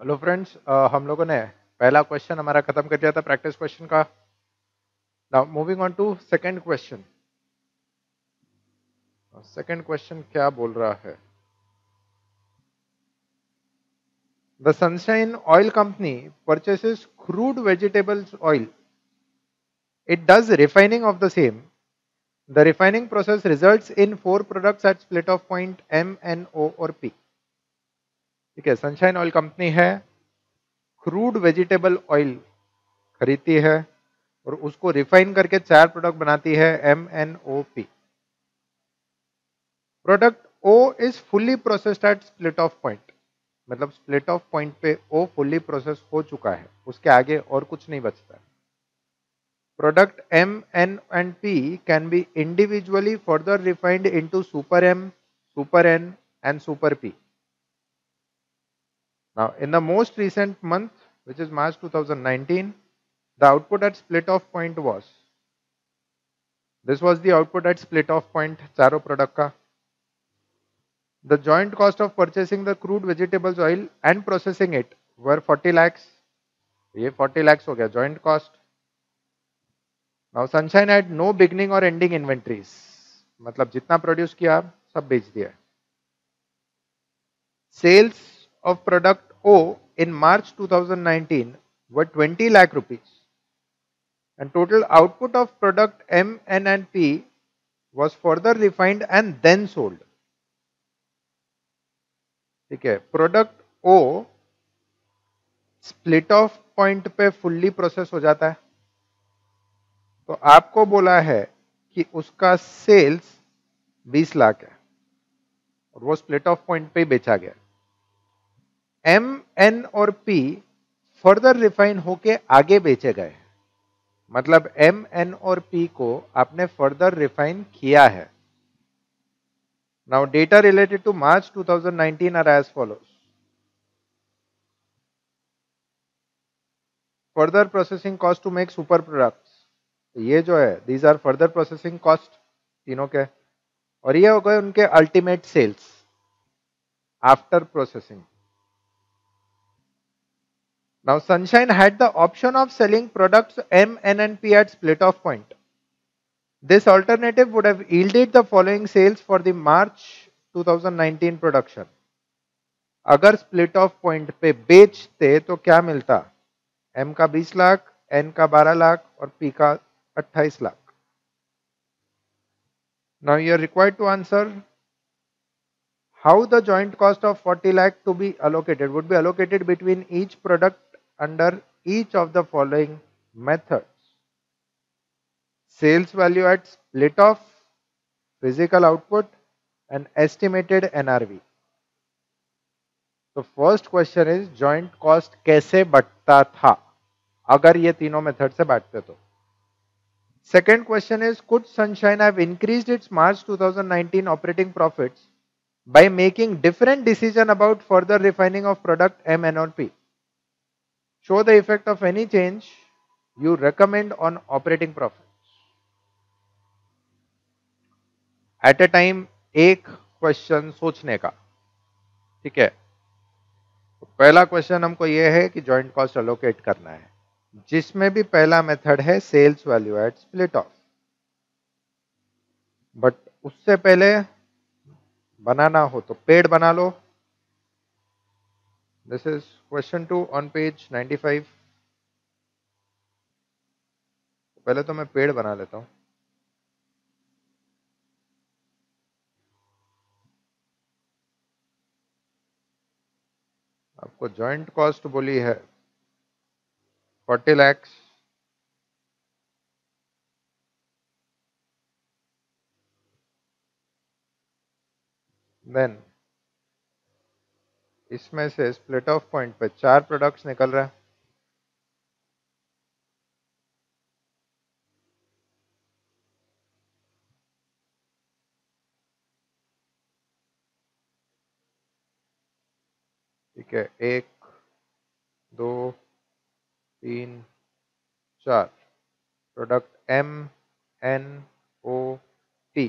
Hello friends, हम लोगों ने पहला क्वेश्चन हमारा खत्म कर दिया था प्रैक्टिस क्वेश्चन का। Now moving on to second question. Second question क्या बोल रहा है? The Sunshine oil company purchases crude vegetables oil. It does refining of the same. The refining process results in 4 products at split off point M, N, O और P. ठीक है, Sunshine oil company है, crude vegetable oil खरीदती है और उसको refine करके 4 product बनाती है, M, N, O, P. Product O is fully processed at split off point. मतलब स्प्लिट ऑफ पॉइंट पे ओ फुल्ली प्रोसेस हो चुका है, उसके आगे और कुछ नहीं बचता है. Product M, N and P can be individually further refined into super M, super N and super P. Now in the most recent month, which is March 2019, the output at split off point was, this was the output at split off point चारों product का. The joint cost of purchasing the crude vegetables oil and processing it were 40 lakhs. ये 40 lakhs हो गया joint cost. Now Sunshine had no beginning or ending inventories. मतलब जितना produce किया सब बेच दिया. Sales of product O in March 2019 were 20 lakh rupees. And total output of product M, N and P was further refined and then sold. ठीक है, product O split off point पे fully process हो जाता है. तो आपको बोला है कि उसका सेल्स 20 लाख है और वो स्प्लिट ऑफ पॉइंट पे ही बेचा गया. एम, एन और पी फर्दर रिफाइन होके आगे बेचे गए. मतलब एम, एन और पी को आपने फर्दर रिफाइन किया है. Now data related to March 2019 are as follows. Further processing cost to make super products. ये जो है, these are further processing cost तीनों के, और ये हो गए उनके ultimate sales after processing. Now Sunshine had the option of selling products M, N and P at split off point. This alternative would have yielded the following sales for the March 2019 production. अगर split off point पे बेचते तो क्या मिलता? M का 20 lakh, N का 12 लाख और P का 28 lakh. Now you are required to answer how the joint cost of 40 lakh to be allocated would be allocated between each product under each of the following methods. Sales value at split off, physical output and estimated NRV. So first question is joint cost कैसे बढ़ता था अगर ये तीनों method से बांटते तो. Second question is, could Sunshine have increased its March 2019 operating profits by making different decision about further refining of product M, N or P? Show the effect of any change you recommend on operating profits. At a time एक question सोचने का. ठीक है, तो पहला question हमको यह है कि जॉइंट कॉस्ट अलोकेट करना है, जिसमें भी पहला मेथड है sales value at split off. But उससे पहले बनाना हो तो पेड़ बना लो. This is question 2 on page 95. पहले तो मैं पेड़ बना लेता हूं. आपको जॉइंट कॉस्ट बोली है 40 lakhs. देन इसमें से स्प्लिट ऑफ पॉइंट पे 4 प्रोडक्ट्स निकल रहा है. ठीक है, 1, 2, 3, 4 product M, N, O, P.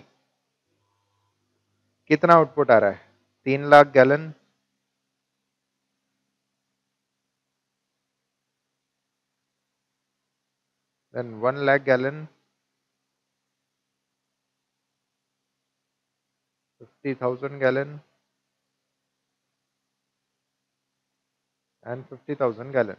कितना आउटपुट आ रहा है? 3 lakh gallon. then 1 lakh gallon, 50,000 gallon and 50,000 gallon.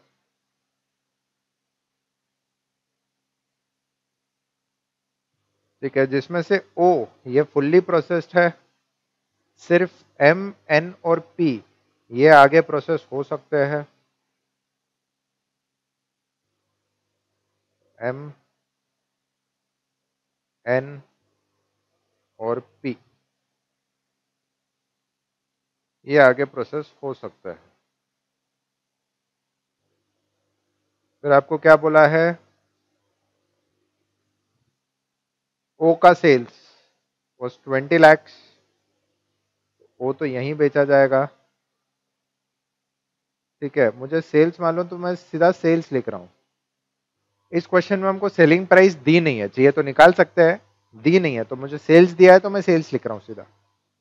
ठीक है, जिसमें से ओ ये फुल्ली प्रोसेस्ड है, सिर्फ एम एन और पी ये आगे प्रोसेस हो सकते हैं। एम एन और पी ये आगे प्रोसेस हो सकता है। फिर आपको क्या बोला है, ओ का सेल्स वॉज 20 lakhs, ओ तो यहीं बेचा जाएगा। ठीक है, मुझे सेल्स मालूम तो मैं सीधा सेल्स लिख रहा हूं। इस क्वेश्चन में हमको सेलिंग प्राइस दी नहीं है, चाहिए तो निकाल सकते हैं, दी नहीं है तो मुझे सेल्स दिया है तो मैं सेल्स लिख रहा हूं सीधा।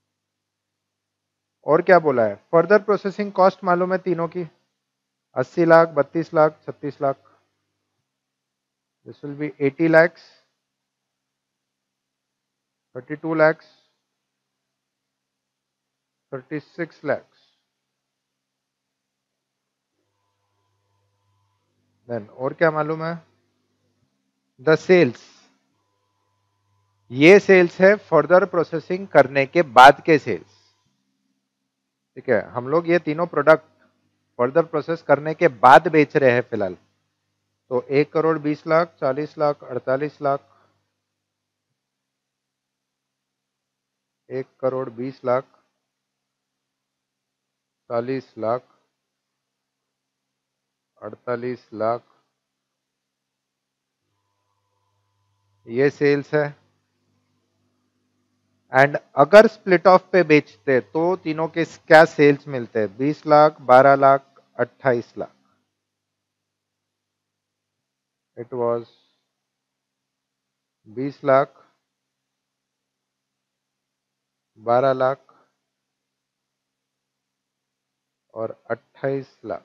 और क्या बोला है, फर्दर प्रोसेसिंग कॉस्ट मालूम है तीनों की, 80 lakh, 32 lakh, 36 lakh. This will be 80 lakhs, 32 lakhs, 36 lakhs। Then और क्या मालूम है, द सेल्स, ये सेल्स है फर्दर प्रोसेसिंग करने के बाद के सेल्स। ठीक है, हम लोग ये तीनों प्रोडक्ट फर्दर प्रोसेस करने के बाद बेच रहे हैं फिलहाल। तो 1 करोड़ 20 लाख, 40 लाख, 48 लाख, 1 करोड़ 20 लाख, 40 लाख, 48 लाख, ये सेल्स है। एंड अगर स्प्लिट ऑफ पे बेचते तो तीनों के क्या सेल्स मिलते हैं, 20 लाख, 12 लाख, 28 लाख। इट वॉज 20 लाख, 12 लाख और 28 लाख।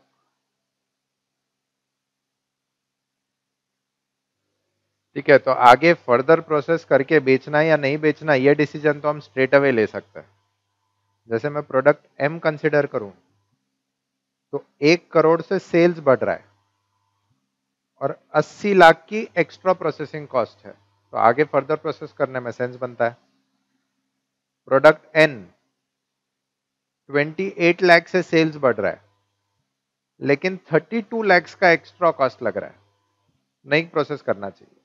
ठीक है, तो आगे फर्दर प्रोसेस करके बेचना या नहीं बेचना ये डिसीजन तो हम स्ट्रेट अवे ले सकते हैं। जैसे मैं प्रोडक्ट एम कंसिडर करूं तो 1 करोड़ से सेल्स बढ़ रहा है और 80 लाख की एक्स्ट्रा प्रोसेसिंग कॉस्ट है, तो आगे फर्दर प्रोसेस करने में सेंस बनता है। प्रोडक्ट एन 28 लाख से सेल्स बढ़ रहा है लेकिन 32 lakhs का एक्स्ट्रा कॉस्ट लग रहा है, नहीं प्रोसेस करना चाहिए।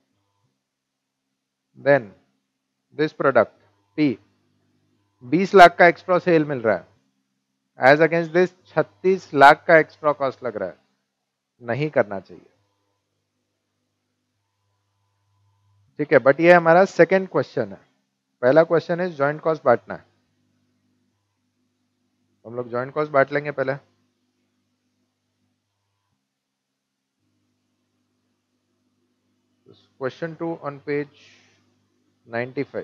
Then this product P 20 lakh का एक्स्ट्रा सेल मिल रहा है, एज अगेंस्ट दिस 36 लाख का एक्स्ट्रा कॉस्ट लग रहा है, नहीं करना चाहिए। ठीक है, बट ये हमारा सेकेंड क्वेश्चन है। पहला क्वेश्चन है जॉइंट कॉस्ट बांटना है, हम लोग जॉइंट कॉस्ट बांट लेंगे पहले। Question 2 on page 95।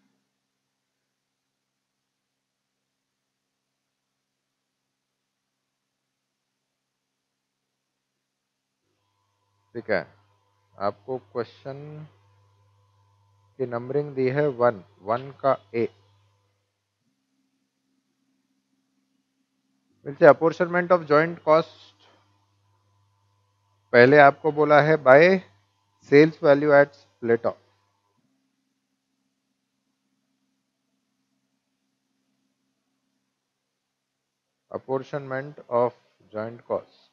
ठीक है, आपको क्वेश्चन की नंबरिंग दी है 1, 1 का ए। मिलते अपॉर्चनमेंट ऑफ जॉइंट कॉस्ट, पहले आपको बोला है by sales value at split off. Apportionment of joint cost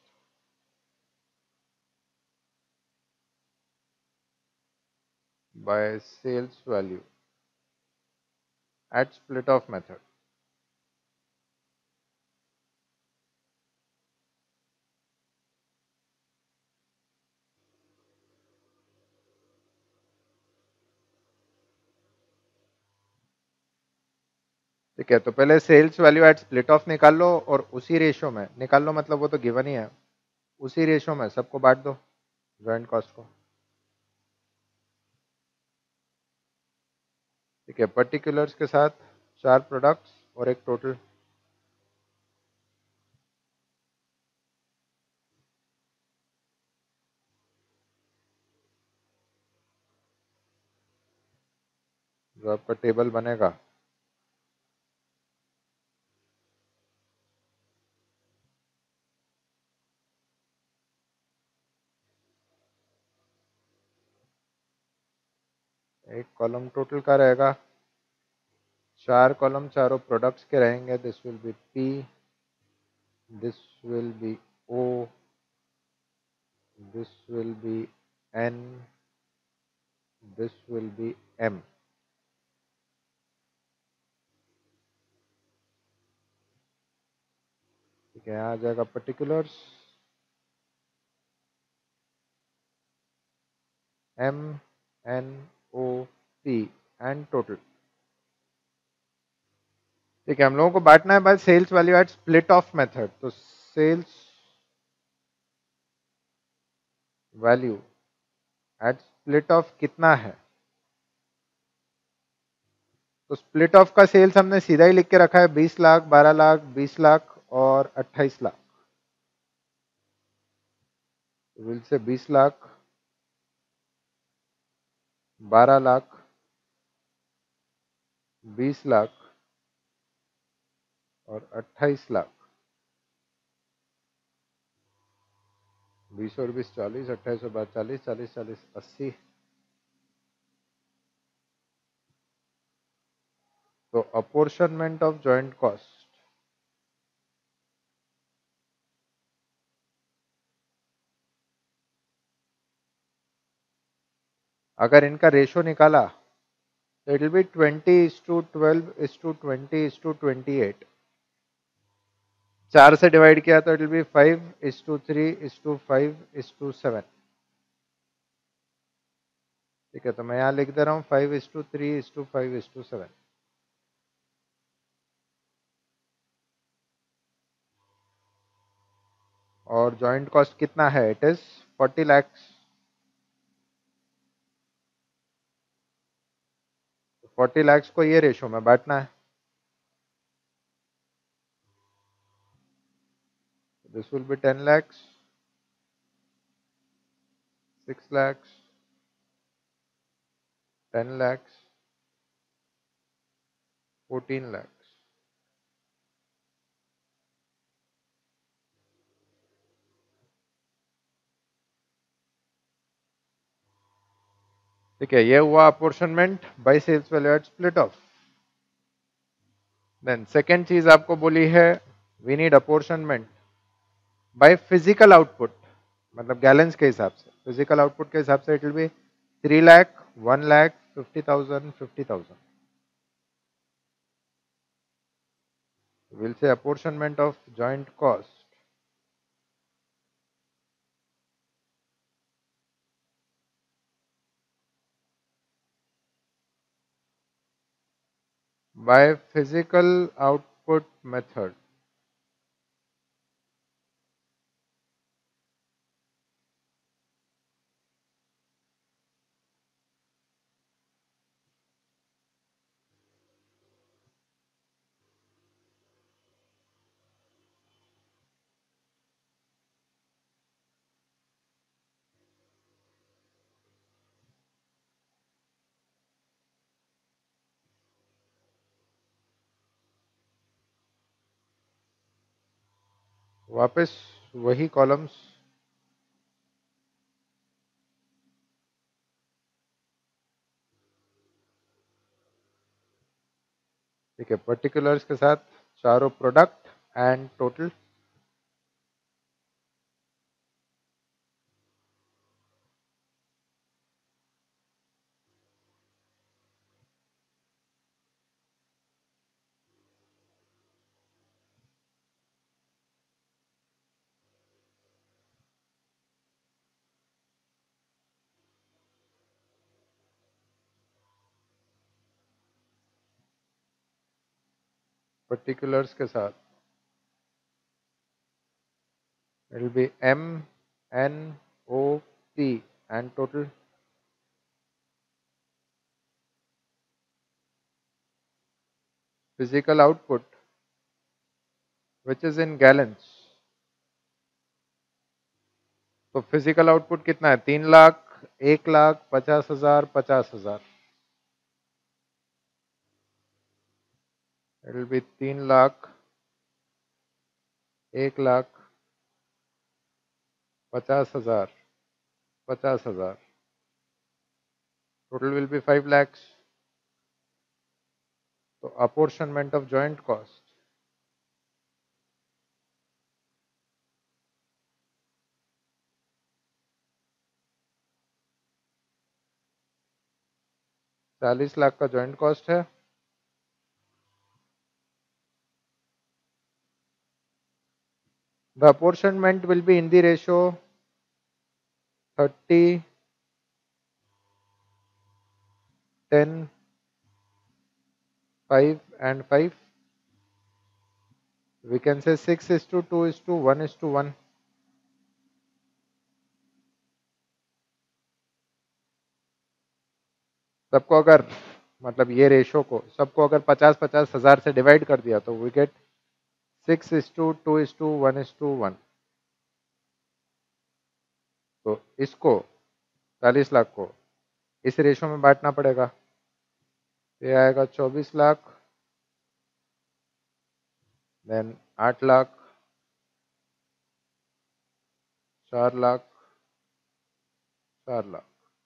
by sales value at split off method. ठीक है, तो पहले sales value at split off निकाल लो और उसी रेशियो में निकाल लो, मतलब वो तो गिवन ही है, उसी रेशियो में सबको बांट दो जॉइंट कॉस्ट को। ठीक है, पर्टिकुलर्स के साथ 4 प्रोडक्ट्स और एक टोटल। जो आपका टेबल बनेगा, एक कॉलम टोटल का रहेगा, 4 कॉलम चारों प्रोडक्ट्स के रहेंगे. This will be P, this will be O, this will be N, this will be M. ठीक है, यहाँ आ जाएगा particulars, M, N, O, P and total. ठीक है, हम लोगों को बांटना है by sales value at split off method. तो sales value at split off कितना है? तो स्प्लिट ऑफ का सेल्स हमने सीधा ही लिख के रखा है, 20 लाख, 12 लाख, 20 लाख और 28 लाख. विल से 20 लाख, 12 लाख, 20 लाख और 28 लाख. 20 और 20 40, 28 और 12 40, 40 40 80. तो अपॉर्शनमेंट ऑफ जॉइंट कॉस्ट, अगर इनका रेशो निकाला तो इट विल बी 20:12:20:28. 4 से डिवाइड किया तो इट विल बी 5:3:5:7. ठीक है, तो मैं यहाँ लिख दे रहा हूँ 5:3:5:7. और जॉइंट कॉस्ट कितना है? It is 40 lakhs. 40 lakhs को ये रेशो में बांटना है. This will be 10 lakhs, 6 lakhs, 10 lakhs, 14 lakhs. ठीक है, ये हुआ apportionment by sales value at split off. Then second चीज आपको बोली है, we need apportionment by physical output, मतलब गैलेंस के हिसाब से. फिजिकल आउटपुट के हिसाब से it will be 3 lakh, 1 lakh, 50,000, 50,000. Will say apportionment of joint cost by physical output method. वापस वही कॉलम्स, ठीक है, पर्टिकुलर्स के साथ चारों प्रोडक्ट एंड टोटल. पर्टिकुलर्स के साथ it will be MNOP and total. Physical output which is in gallons. तो फिजिकल आउटपुट कितना है? 3 lakh, 1 lakh, 50,000, 50,000. It will be 3,00,000, 1,50,000, 50,000. Total will be 5 lakhs. So apportionment of joint cost. ₹40,00,000 का joint cost है. The apportionment will be in the ratio 30, 10, 5 and 5. We can say 6:2:1:1. सबको अगर मतलब ये ratio को सबको अगर 50-50 हजार से डिवाइड कर दिया तो वी गेट 6:2:1:1. तो इसको 40,00,000 को इस रेशो में बांटना पड़ेगा. ये आएगा 24,00,000, देन 8,00,000, 4,00,000, 4,00,000.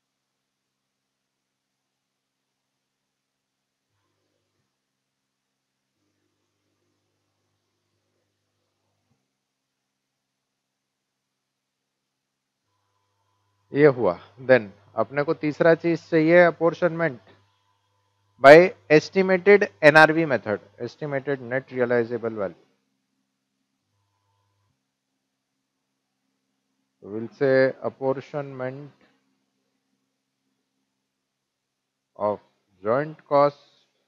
ये हुआ. देन अपने को तीसरा चीज चाहिए apportionment by estimated NRV method, estimated net realisable value. Will say apportionment of joint cost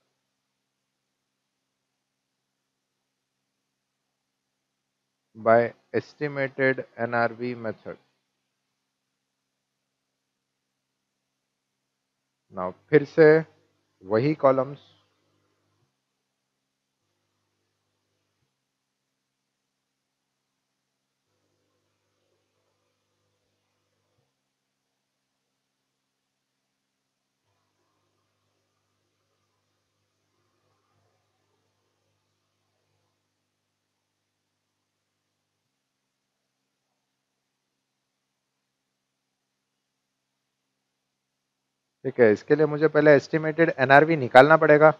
by estimated NRV method. Now फिर से वही कॉलम्स, ठीक है. इसके लिए मुझे पहले एस्टिमेटेड एनआरवी निकालना पड़ेगा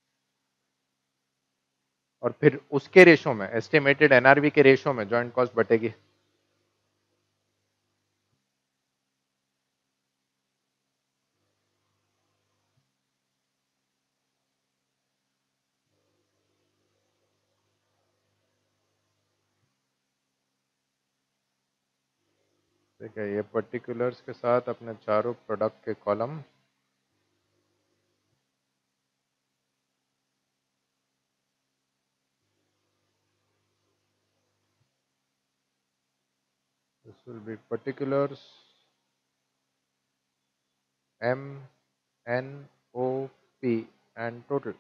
और फिर उसके रेशो में एस्टिमेटेड एनआरवी के रेशो में जॉइंट कॉस्ट बटेगी. ठीक है. ये पर्टिकुलर्स के साथ अपने चारों प्रोडक्ट के column, this will be particulars M, N, O, P and total.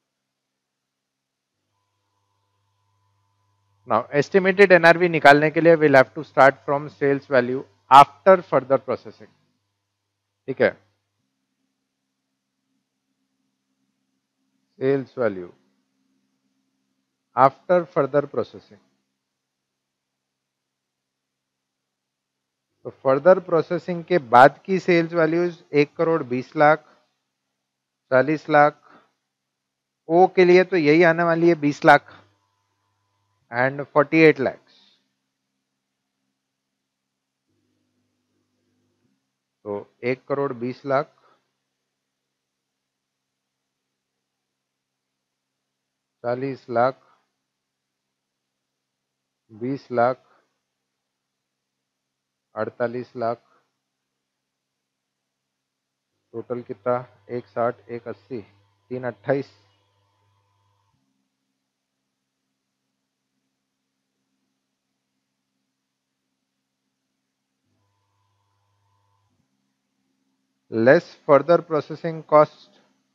Now estimated NRV निकालने के लिए we'll have to start from sales value after further processing. ठीक है. Sales value after further processing. तो फर्दर प्रोसेसिंग के बाद की sales values 1,20,00,000, 40,00,000. ओ के लिए तो यही आने वाली है 20,00,000 एंड 48 lakhs. तो 1,20,00,000, 40,00,000, 20,00,000, 48,00,000. टोटल कितना? 1,60, 1,80, 3,28. Less further processing cost.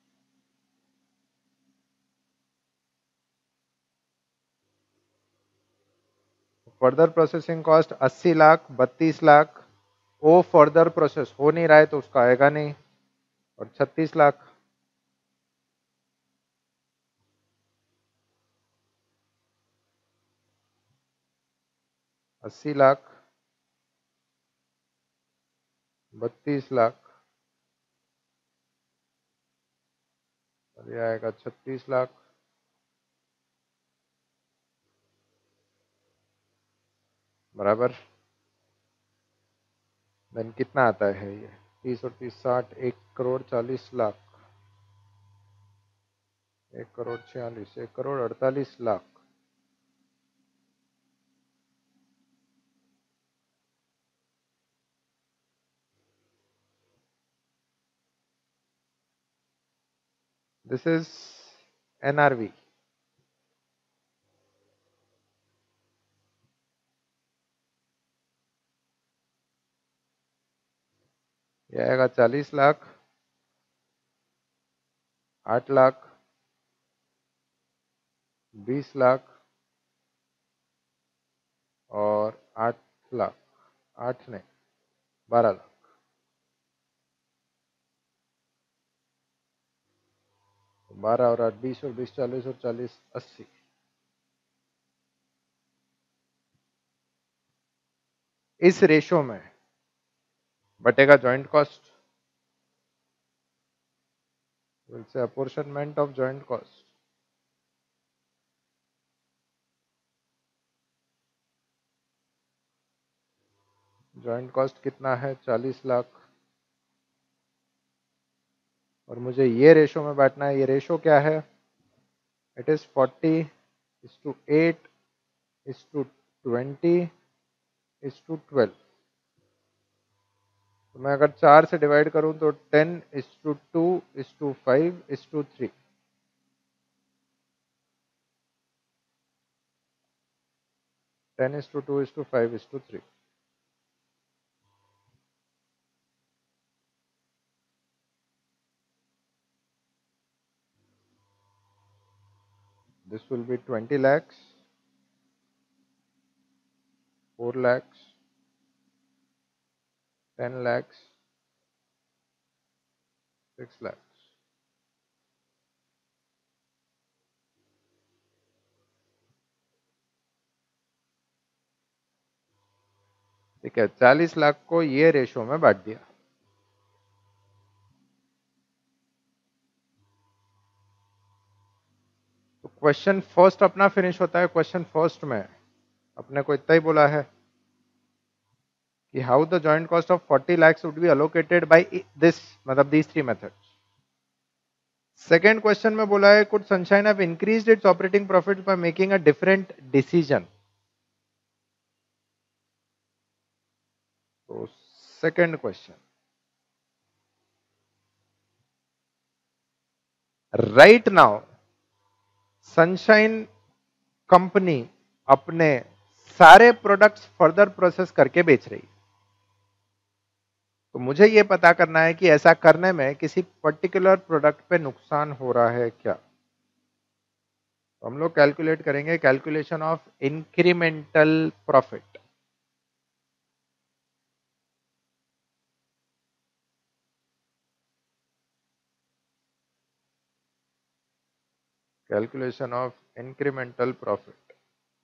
Further processing cost 80,00,000, 32,00,000. O further process हो नहीं रहा है तो उसका आएगा नहीं. और 36,00,000. 80 लाख, 32 लाख, और ये आएगा 36 लाख, बराबर। देन कितना आता है ये? 30 और 30 60, 1 crore 40 lakh, 1 crore 46, 1 crore 48 lakh. This is NRV. ये आएगा 40 लाख, 8 लाख, 20 लाख और 8 लाख, 8 नहीं, 12 लाख। तो 12 और 8, 20 और 20 40 और 40 80। इस रेशो में बटेगा joint cost, we'll say apportionment of joint cost. Joint cost कितना है? 40 लाख। और मुझे ये रेशो में बांटना है। ये रेशो क्या है? It is 40:8:20:12। तो मैं अगर 4 से डिवाइड करूं तो 10:2:5:3। 10:2:5:3। This will be 20 lakhs, 4 lakhs, 10 lakhs, 6 lakhs। ठीक है, 40 लाख को ये रेशो में बांट दिया। तो क्वेश्चन फर्स्ट अपना फिनिश होता है। क्वेश्चन फर्स्ट में अपने को इतना ही बोला है कि how the joint cost of 40 lakhs would be allocated by this, मतलब दीज 3 मेथड्स। सेकेंड क्वेश्चन में बोला है could Sunshine have increased its operating profit by making a different decision. तो second question, right now Sunshine company अपने सारे products further process करके बेच रही है। तो मुझे यह पता करना है कि ऐसा करने में किसी पर्टिकुलर प्रोडक्ट पे नुकसान हो रहा है क्या। तो हम लोग कैलकुलेट करेंगे calculation of incremental profit. Calculation of incremental profit.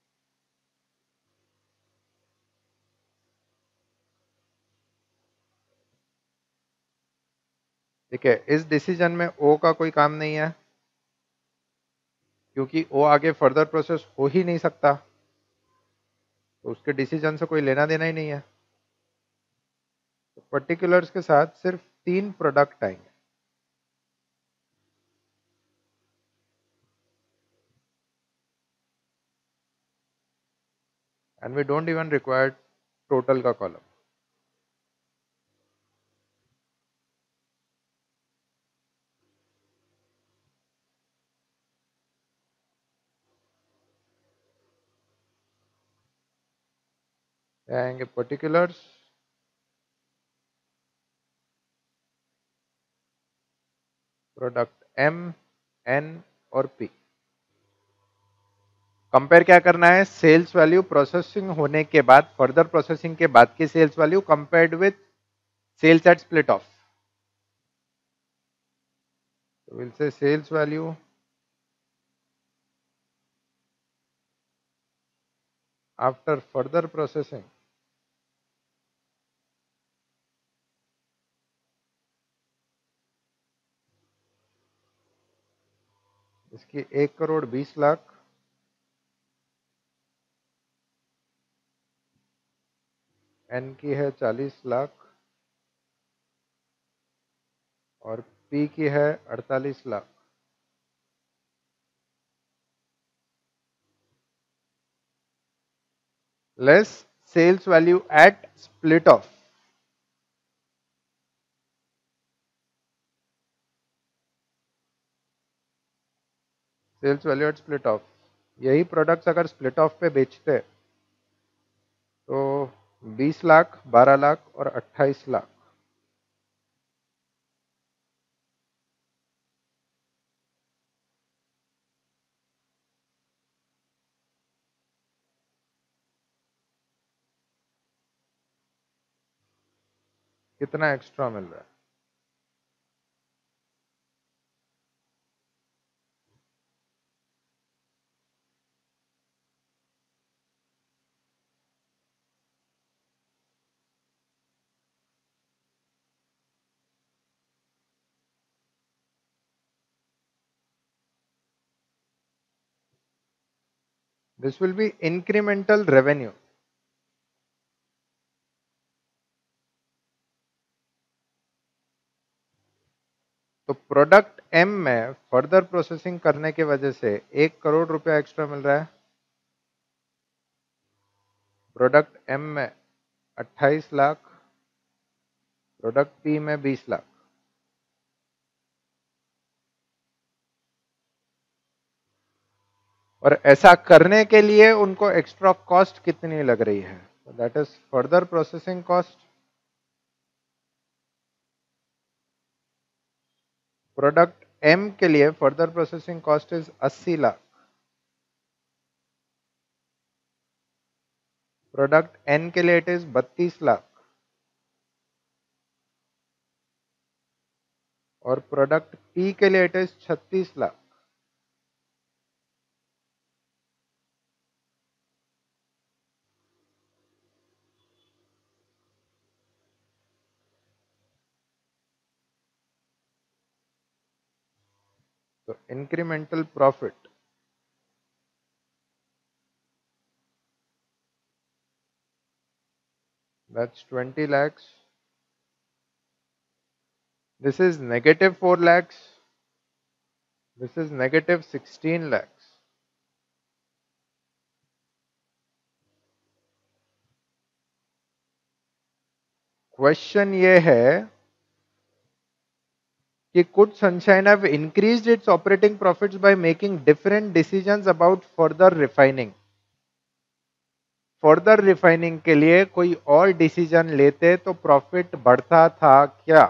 ठीक है, इस डिसीजन में ओ का कोई काम नहीं है क्योंकि ओ आगे फर्दर प्रोसेस हो ही नहीं सकता, तो उसके डिसीजन से कोई लेना देना ही नहीं है। तो पर्टिकुलर्स के साथ सिर्फ 3 प्रोडक्ट आएंगे। And we don't even require total का कॉलम। आएंगे पर्टिकुलर्स, प्रोडक्ट एम, एन और पी। कंपेयर क्या करना है? सेल्स वैल्यू प्रोसेसिंग होने के बाद, फर्दर प्रोसेसिंग के बाद की sales value compared with sales at split off. We'll say sales value after further processing इसकी 1,20,00,000 एन की है 40 लाख और पी की है 48 lakh. Less sales value at split off. Sales value at split off, यही प्रोडक्ट्स अगर स्प्लिट ऑफ पे बेचते तो 20 लाख, 12 लाख और 28 लाख। कितना एक्स्ट्रा मिल रहा है? This will be incremental revenue. तो प्रोडक्ट एम में फर्दर प्रोसेसिंग करने की वजह से 1 करोड़ रुपया एक्स्ट्रा मिल रहा है। प्रोडक्ट एम में 28 लाख, प्रोडक्ट पी में 20 लाख। और ऐसा करने के लिए उनको एक्स्ट्रा कॉस्ट कितनी लग रही है? That is further processing cost. Product M के लिए further processing cost is 80 lakh. Product N के लिए इट इज 32 लाख और प्रोडक्ट पी के लिए इट इज 36 लाख। तो incremental profit that's 20 lakhs. This is negative 4 lakhs. This is negative 16 lakhs. Question ये है कि could Sunshine have increased its operating profits by making different decisions about further refining? Further refining के लिए कोई और decision लेते तो प्रॉफिट बढ़ता था क्या?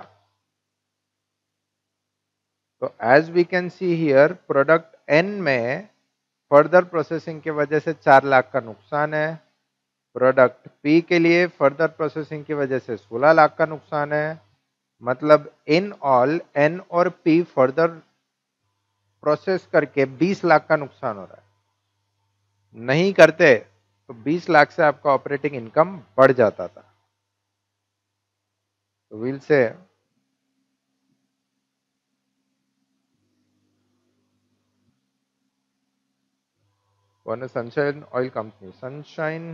तो as we can see here product N में फर्दर प्रोसेसिंग की वजह से 4 लाख का नुकसान है। प्रोडक्ट पी के लिए फर्दर प्रोसेसिंग की वजह से 16 लाख का नुकसान है। मतलब इन ऑल एन और पी फर्दर प्रोसेस करके 20 लाख का नुकसान हो रहा है। नहीं करते तो 20 लाख से आपका ऑपरेटिंग इनकम बढ़ जाता था। तो we'll say one Sunshine oil company, Sunshine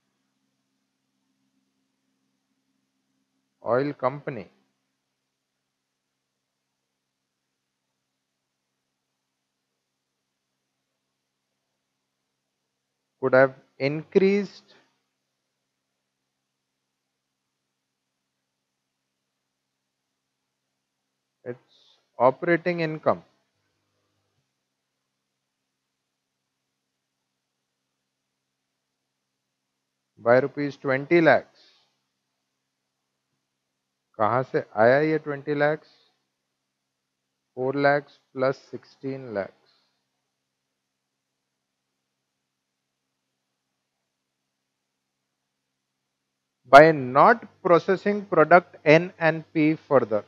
oil company could have increased its operating income by rupees 20 lakhs। कहां से आया ये 20 lakhs? 4 lakhs plus 16 lakhs। By not processing product N and P further,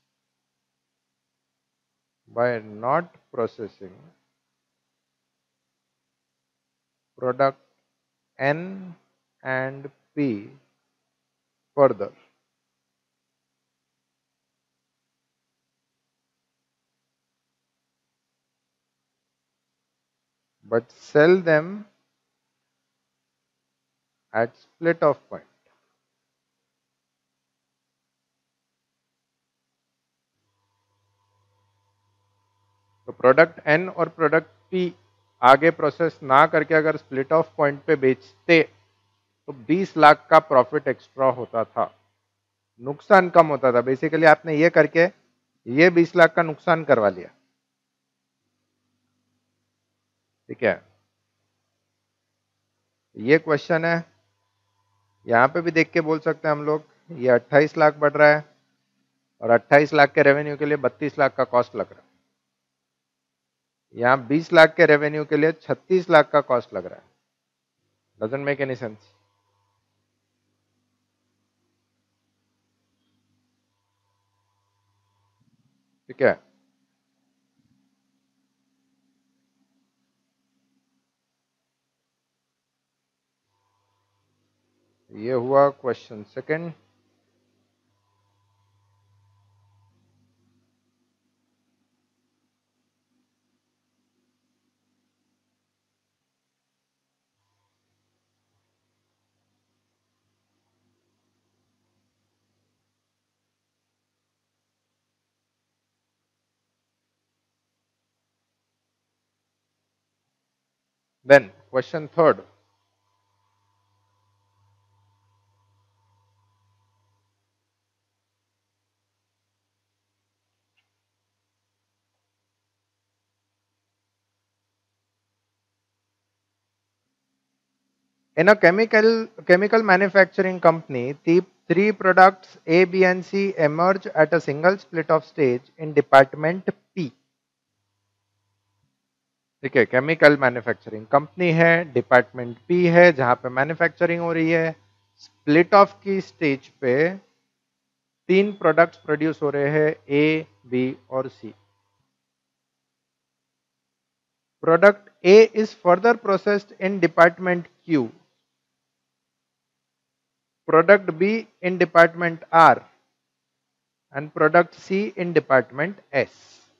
by not processing product N and P further, but sell them at split off point. तो product N और product P आगे process ना करके अगर split off point पे बेचते तो 20 लाख का प्रॉफिट एक्स्ट्रा होता था, नुकसान कम होता था। बेसिकली आपने ये करके ये 20 लाख का नुकसान करवा लिया। ठीक है, ये क्वेश्चन है, यहां पे भी देख के बोल सकते हैं हम लोग ये 28 लाख बढ़ रहा है और 28 लाख के रेवेन्यू के लिए 32 लाख का कॉस्ट लग रहा है। यहाँ 20 लाख के रेवेन्यू के लिए 36 लाख का कॉस्ट लग रहा है। Doesn't make any sense. ठीक है, ये हुआ question second. Then question third, in a chemical manufacturing company, the three products A, B and C emerge at a single split off stage in department P. ठीक है, chemical manufacturing company है, department P है जहां पे manufacturing हो रही है। Split off की स्टेज पे तीन प्रोडक्ट्स प्रोड्यूस हो रहे हैं, ए, बी और C. Product A is further processed in department Q, product B in department R and product C in department S.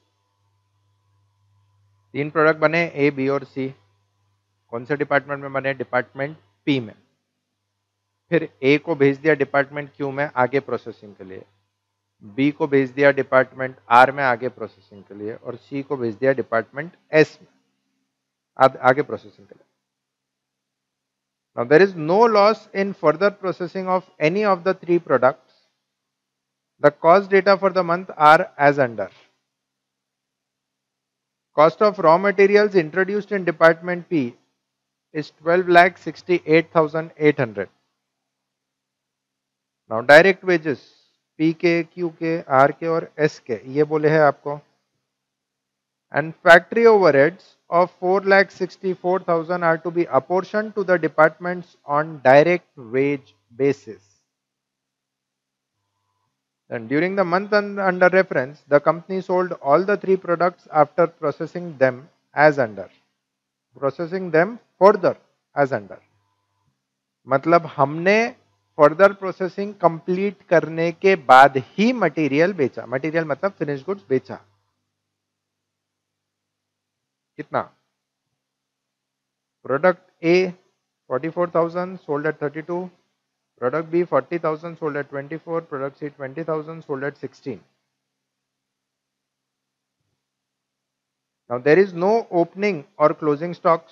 तीन प्रोडक्ट बने ए, बी और सी, कौन से डिपार्टमेंट में बने? डिपार्टमेंट पी में। फिर ए को भेज दिया डिपार्टमेंट क्यू में आगे प्रोसेसिंग के लिए, बी को भेज दिया डिपार्टमेंट आर में आगे प्रोसेसिंग के लिए और सी को भेज दिया डिपार्टमेंट एस में आगे प्रोसेसिंग के लिए। Now there is no loss in further processing of any of the three products. The cost data for the month are as under. Cost of raw materials introduced in department P is 12,68,800. Now direct wages P के, Q के, R के और S के ये बोले हैं आपको, and factory overheads of 4,64,000 are to be apportioned to the departments on direct wage basis. And during the month under reference, the company sold all the three products after processing them as under. Processing them further as under. मतलब हमने further processing complete करने के बाद ही material बेचा। Material मतलब finish goods बेचा। कितना? Product A 44,000 sold at 32, product B 40,000 sold at 24, product C 20,000 sold at 16. Now there is no opening or closing stocks.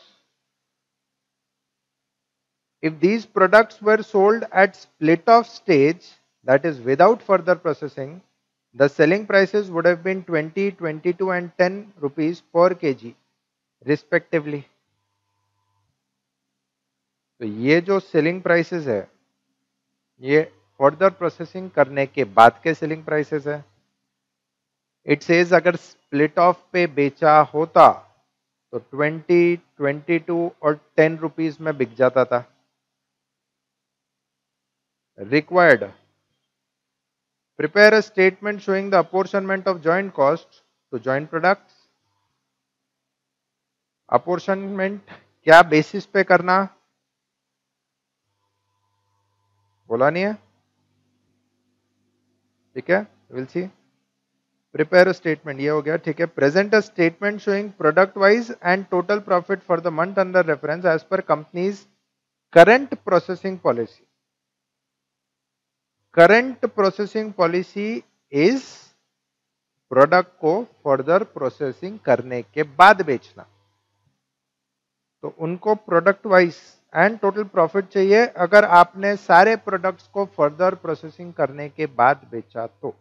If these products were sold at split off stage, that is without further processing, the selling prices would have been 20, 22 and 10 rupees per kg respectively. तो ये जो selling prices है ये further processing करने के बाद के selling prices है। इट सेज अगर स्प्लिट ऑफ पे बेचा होता तो 20, 22 और 10 रुपीज में बिक जाता था। Required, prepare a statement showing the apportionment of joint costs to joint products. Apportionment क्या बेसिस पे करना? बोला नहीं है? ठीक है, विल सी। प्रिपेयर स्टेटमेंट, ये हो गया, ठीक है। Present a statement showing product wise and total profit for the month under reference as per company's current processing policy. Current processing policy is product को फर्दर प्रोसेसिंग करने के बाद बेचना। तो उनको product wise and total profit चाहिए अगर आपने सारे प्रोडक्ट्स को फर्दर प्रोसेसिंग करने के बाद बेचा तो।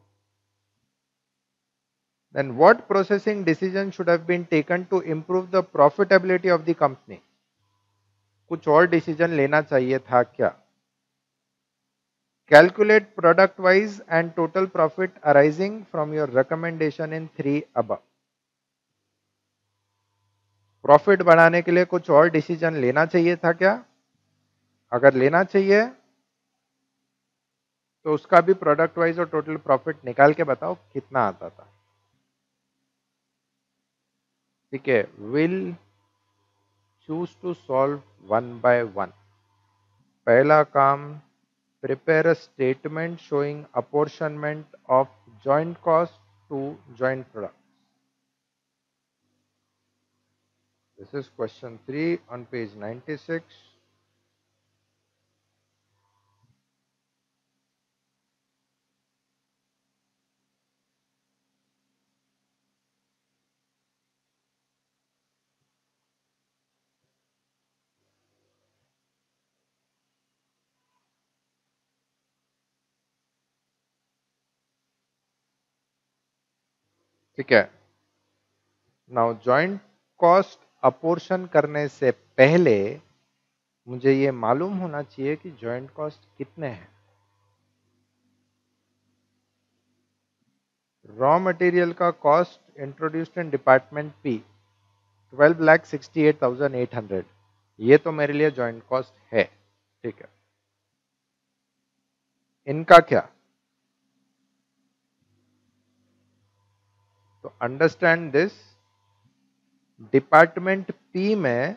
Then what processing decision should have been taken to improve the profitability of the company? कुछ और डिसीजन लेना चाहिए था क्या? Calculate product wise and total profit arising from your recommendation in 3 above. Profit बढ़ाने के लिए कुछ और डिसीजन लेना चाहिए था क्या? अगर लेना चाहिए तो उसका भी प्रोडक्ट वाइज और टोटल प्रॉफिट निकाल के बताओ कितना आता था। ठीक है, we'll choose to solve one by one. पहला काम, prepare a statement showing apportionment of joint cost to joint products. This is question 3 on page 96. ठीक है, नाउ जॉइंट कॉस्ट अपोर्शन करने से पहले मुझे ये मालूम होना चाहिए कि जॉइंट कॉस्ट कितने हैं। रॉ मटेरियल का cost introduced in department P 12,68,800, ये तो मेरे लिए जॉइंट कॉस्ट है। ठीक है, इनका क्या? तो अंडरस्टैंड दिस, डिपार्टमेंट पी में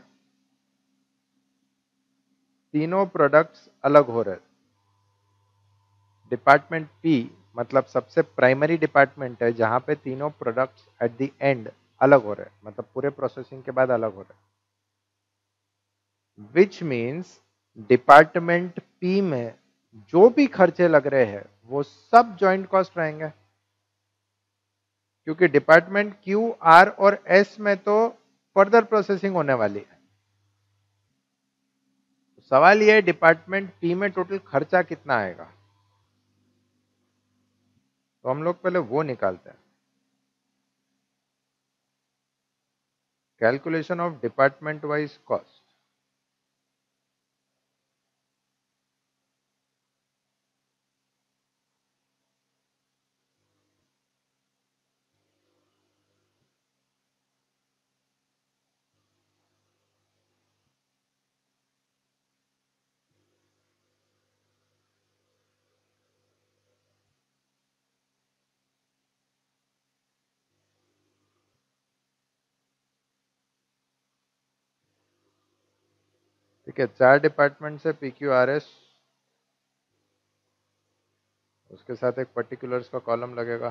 तीनों प्रोडक्ट्स अलग हो रहे। डिपार्टमेंट पी मतलब सबसे प्राइमरी डिपार्टमेंट है जहां पे तीनों प्रोडक्ट्स एट द एंड अलग हो रहे, मतलब पूरे प्रोसेसिंग के बाद अलग हो रहे। विच मीन्स डिपार्टमेंट पी में जो भी खर्चे लग रहे हैं वो सब जॉइंट कॉस्ट रहेंगे, क्योंकि डिपार्टमेंट क्यू, आर और एस में तो फर्दर प्रोसेसिंग होने वाली है। सवाल यह है डिपार्टमेंट पी में टोटल खर्चा कितना आएगा, तो हम लोग पहले वो निकालते हैं। Calculation of department wise cost. ठीक है, 4 डिपार्टमेंट से PQRS, उसके साथ एक पर्टिकुलर्स का कॉलम लगेगा।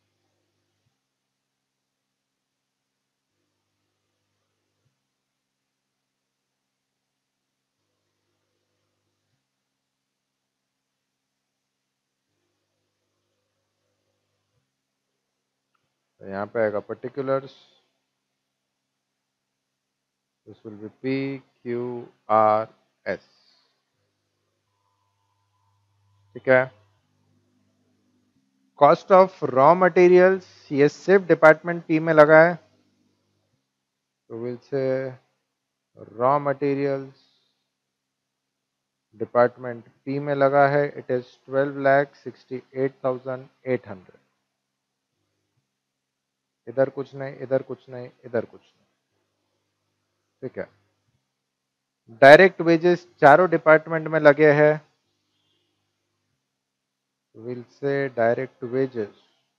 तो यहाँ पे आएगा particulars, this will be PQRS। ठीक है, कॉस्ट ऑफ रॉ मटेरियल्स ये सिर्फ डिपार्टमेंट पी में लगा है, तो विल से रॉ मटेरियल्स डिपार्टमेंट पी में लगा है, इट इज 12,68,800। इधर कुछ नहीं, इधर कुछ नहीं, इधर कुछ नहीं। ठीक है, डायरेक्ट वेजेस चारों डिपार्टमेंट में लगे हैं, विल से डायरेक्ट वेजेस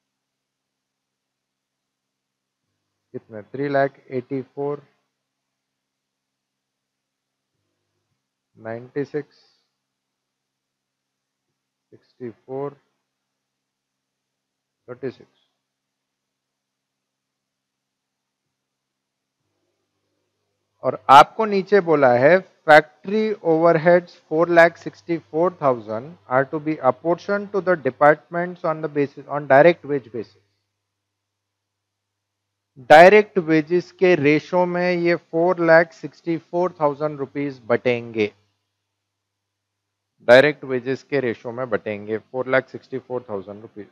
कितने, 3,84,96 64, 36। और आपको नीचे बोला है factory overheads 4,64,000 are to be apportion to the departments on the basis on direct wage basis. Direct wages के रेशो में ये 4,64,000 रुपीज बटेंगे। डायरेक्ट वेजेस के रेशो में बटेंगे 4,64,000 रुपीज।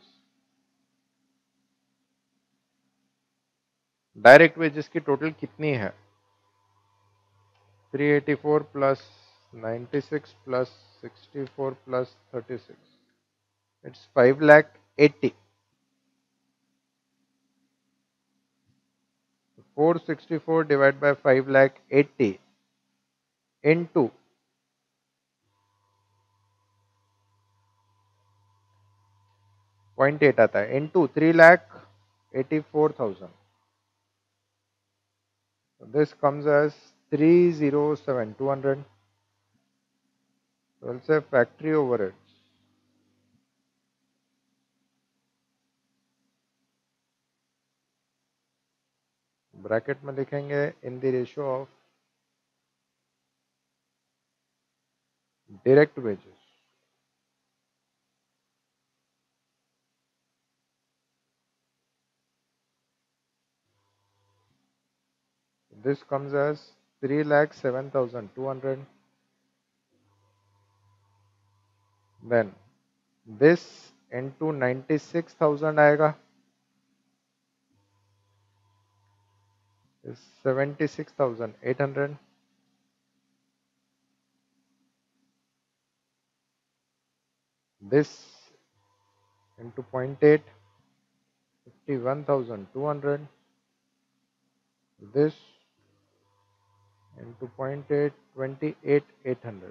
डायरेक्ट वेजेस की टोटल कितनी है? 384 plus 96 plus 64 plus 36, it's 5,80,000। 464 divide by 5,80,000 into 0.8 आता है, into 3,84,000। This comes as 307,200। So say factory overheads bracket में लिखेंगे in the ratio of direct wages. This comes as 3,07,200. Then this into 96,000 आएगा is 76,800. This into 0.8, 51,200. This into 0.8, 28,800.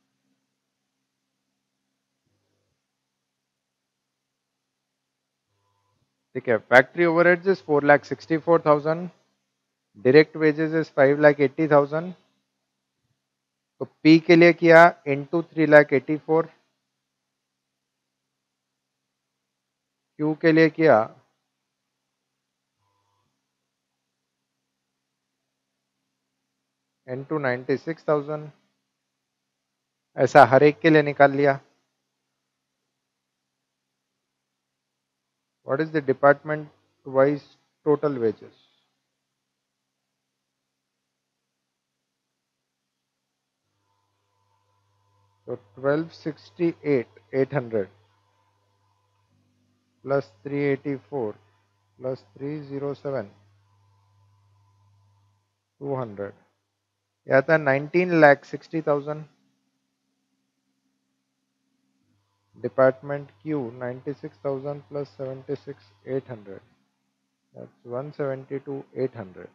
ठीक है, factory overheads is 4,64,000, direct wages is 5,80,000। तो P के लिए किया into 3,84,000, Q के लिए किया इंटू 96,000। ऐसा हर एक के लिए निकाल लिया। What is the department wise total wages? तो 1268,800 प्लस 384 प्लस 307,200, यह आता है 19,60,000। Department Q 96,000 plus 76,800, that's 172,800।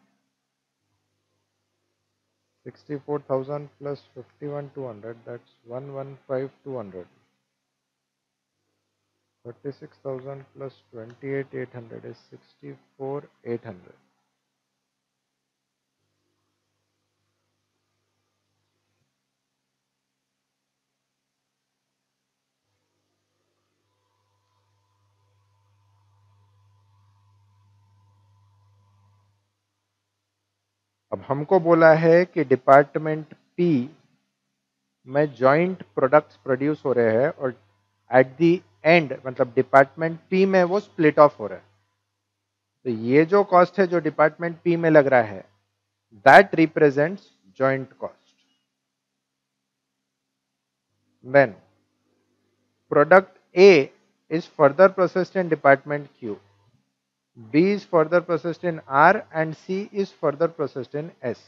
64,000 plus 51,200, that's 115,200। 36,000 plus 28,800 is 64,800। अब हमको बोला है कि डिपार्टमेंट पी में जॉइंट प्रोडक्ट्स प्रोड्यूस हो रहे हैं और एट द एंड मतलब डिपार्टमेंट पी में वो स्प्लिट ऑफ हो रहा है। तो ये जो कॉस्ट है जो डिपार्टमेंट पी में लग रहा है that represents joint cost. Then product A is further processed in department Q, B is further processed in R and C is further processed in S।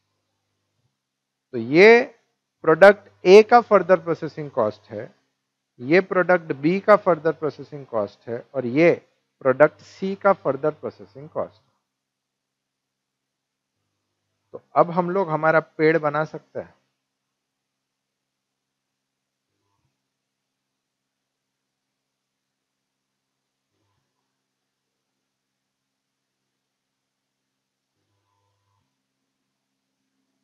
तो ये प्रोडक्ट ए का फर्दर प्रोसेसिंग कॉस्ट है, ये product B का further processing cost है और ये product सी का फर्दर प्रोसेसिंग कॉस्ट है। तो अब हम लोग हमारा पेड़ बना सकते हैं।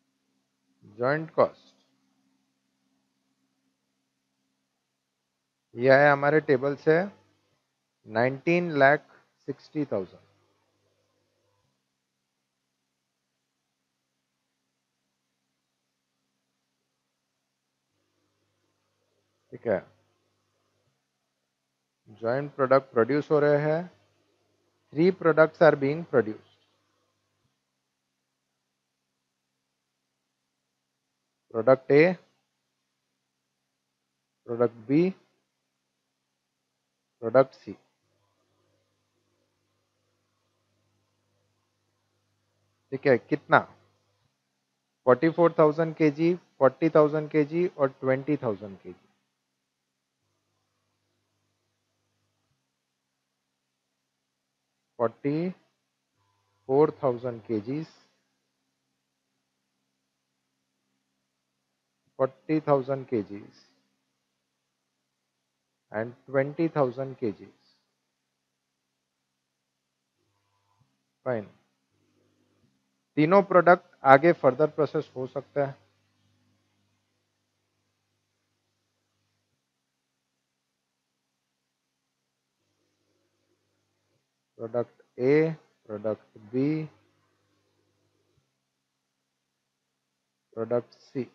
जॉइंट कॉस्ट यह है हमारे टेबल से 19,60,000। ठीक है, जॉइंट प्रोडक्ट प्रोड्यूस हो रहे हैं, 3 products are being produced. Product A, product B, product C. ठीक है, कितना? 44,000 kg, 40,000 kg और 20,000 kg। 44,000 kgs, 40,000 kgs and 20,000 kgs। Fine. तीनों प्रोडक्ट आगे फर्दर प्रोसेस हो सकता है। Product A, product B, product C.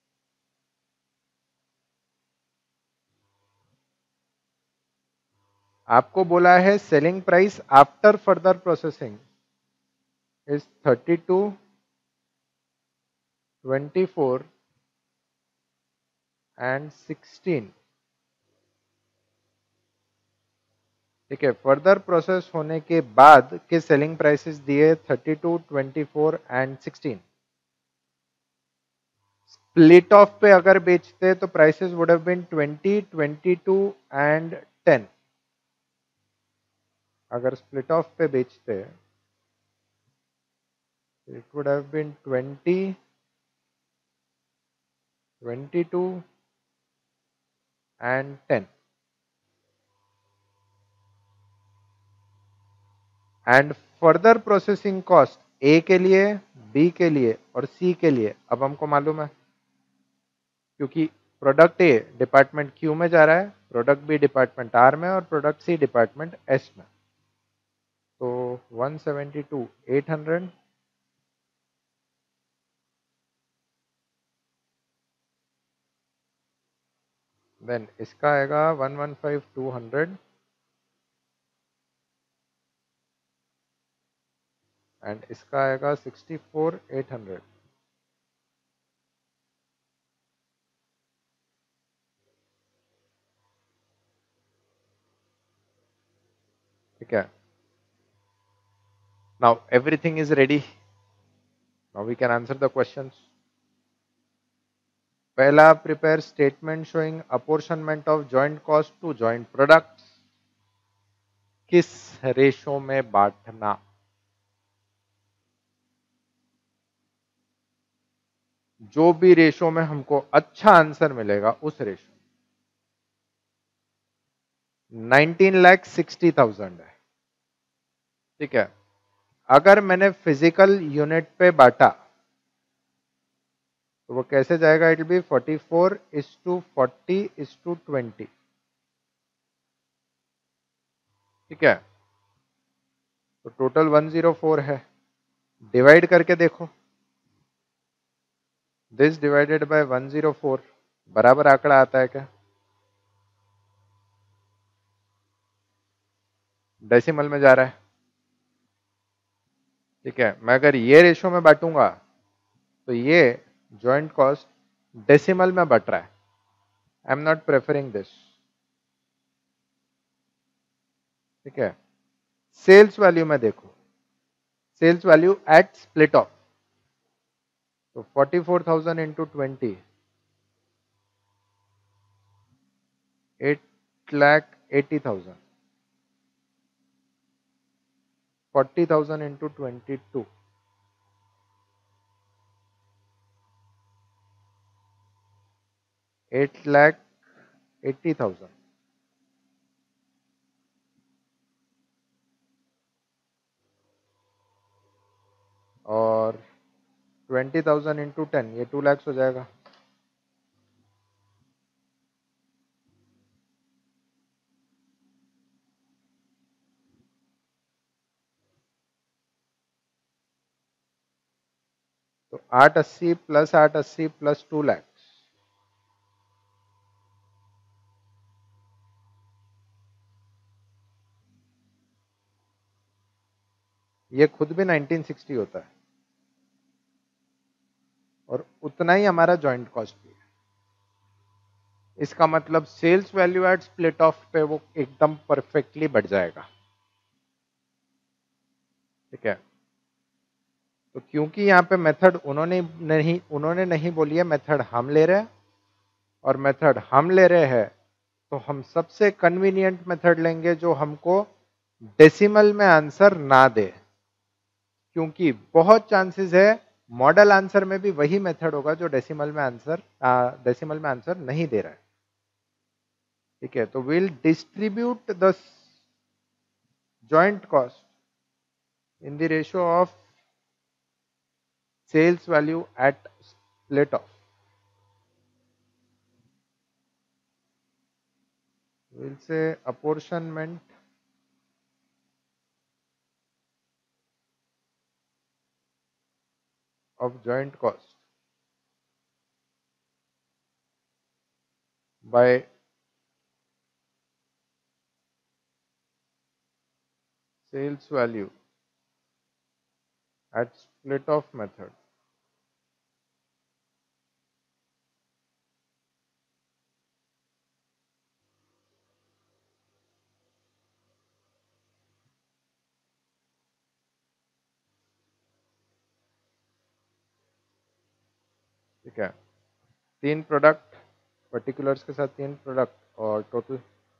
आपको बोला है selling price after further processing is 32, 24 and 16। ठीक है, फर्दर प्रोसेस होने के बाद के सेलिंग प्राइसेस दिए 32, 24 एंड 16। स्प्लिट ऑफ पे अगर बेचते तो prices would have been 20, 22 and 10। अगर स्प्लिट ऑफ पे बेचते it would have been 20, 22 and 10। And further processing cost A के लिए, बी के लिए और सी के लिए अब हमको मालूम है, क्योंकि प्रोडक्ट ए डिपार्टमेंट क्यू में जा रहा है, प्रोडक्ट बी डिपार्टमेंट आर में और प्रोडक्ट सी डिपार्टमेंट एस में। तो 172 800, देन इसका आएगा 115 200 एंड इसका आएगा 64 800। ठीक है, now everything is ready, now we can answer the questions. पहला, prepare statement showing apportionment of joint cost to joint products. किस रेशो में बांटना? जो भी रेशो में हमको अच्छा आंसर मिलेगा उस रेशो। 19,60,000 है। ठीक है, अगर मैंने फिजिकल यूनिट पे बांटा तो वो कैसे जाएगा? It be 44:40:20। ठीक है, तो टोटल 104 है। डिवाइड करके देखो, दिस डिवाइडेड बाय 104 बराबर आंकड़ा आता है क्या? डेसिमल में जा रहा है। ठीक है, मैं अगर ये रेशो में बांटूंगा तो ये जॉइंट कॉस्ट डेसिमल में बट रहा है। I am not preferring this. ठीक है, सेल्स वैल्यू में देखो, sales value at split off, तो 44,000 इंटू 20, 8,80,000। 40,000 इंटू 22, 8,80,000। और 20,000 इंटू 10, ये 2 lakhs हो जाएगा। 880 प्लस 880 प्लस 2 लाख, ये खुद भी 1960 होता है और उतना ही हमारा जॉइंट कॉस्ट भी है। इसका मतलब sales value at split off पे वो एकदम परफेक्टली बढ़ जाएगा। ठीक है, तो क्योंकि यहाँ पे मेथड उन्होंने नहीं बोली है, मेथड हम ले रहे हैं, और मेथड हम ले रहे हैं तो हम सबसे कन्वीनियंट मेथड लेंगे जो हमको डेसिमल में आंसर ना दे, क्योंकि बहुत चांसेस है मॉडल आंसर में भी वही मेथड होगा जो डेसिमल में आंसर नहीं दे रहा है। ठीक है, तो we'll distribute the joint cost in the ratio of sales value at split off, we'll say apportionment of joint cost by sales value at split off method। ठीक है, 3 प्रोडक्ट पर्टिकुलर्स के साथ 3 प्रोडक्ट और total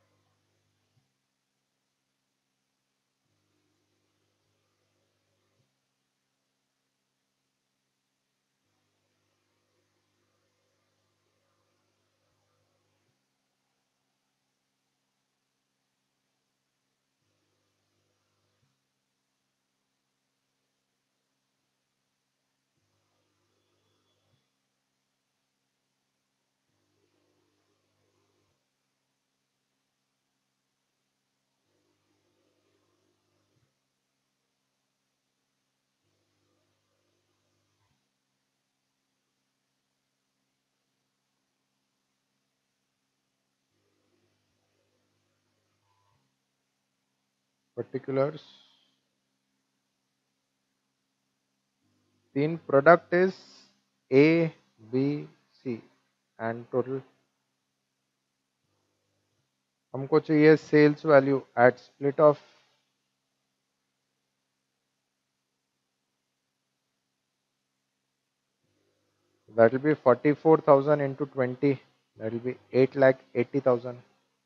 particulars 3 product is A B C and total हमको चाहिए sales value at split off, that will be 44,000 into 20, that will be 8,80,000।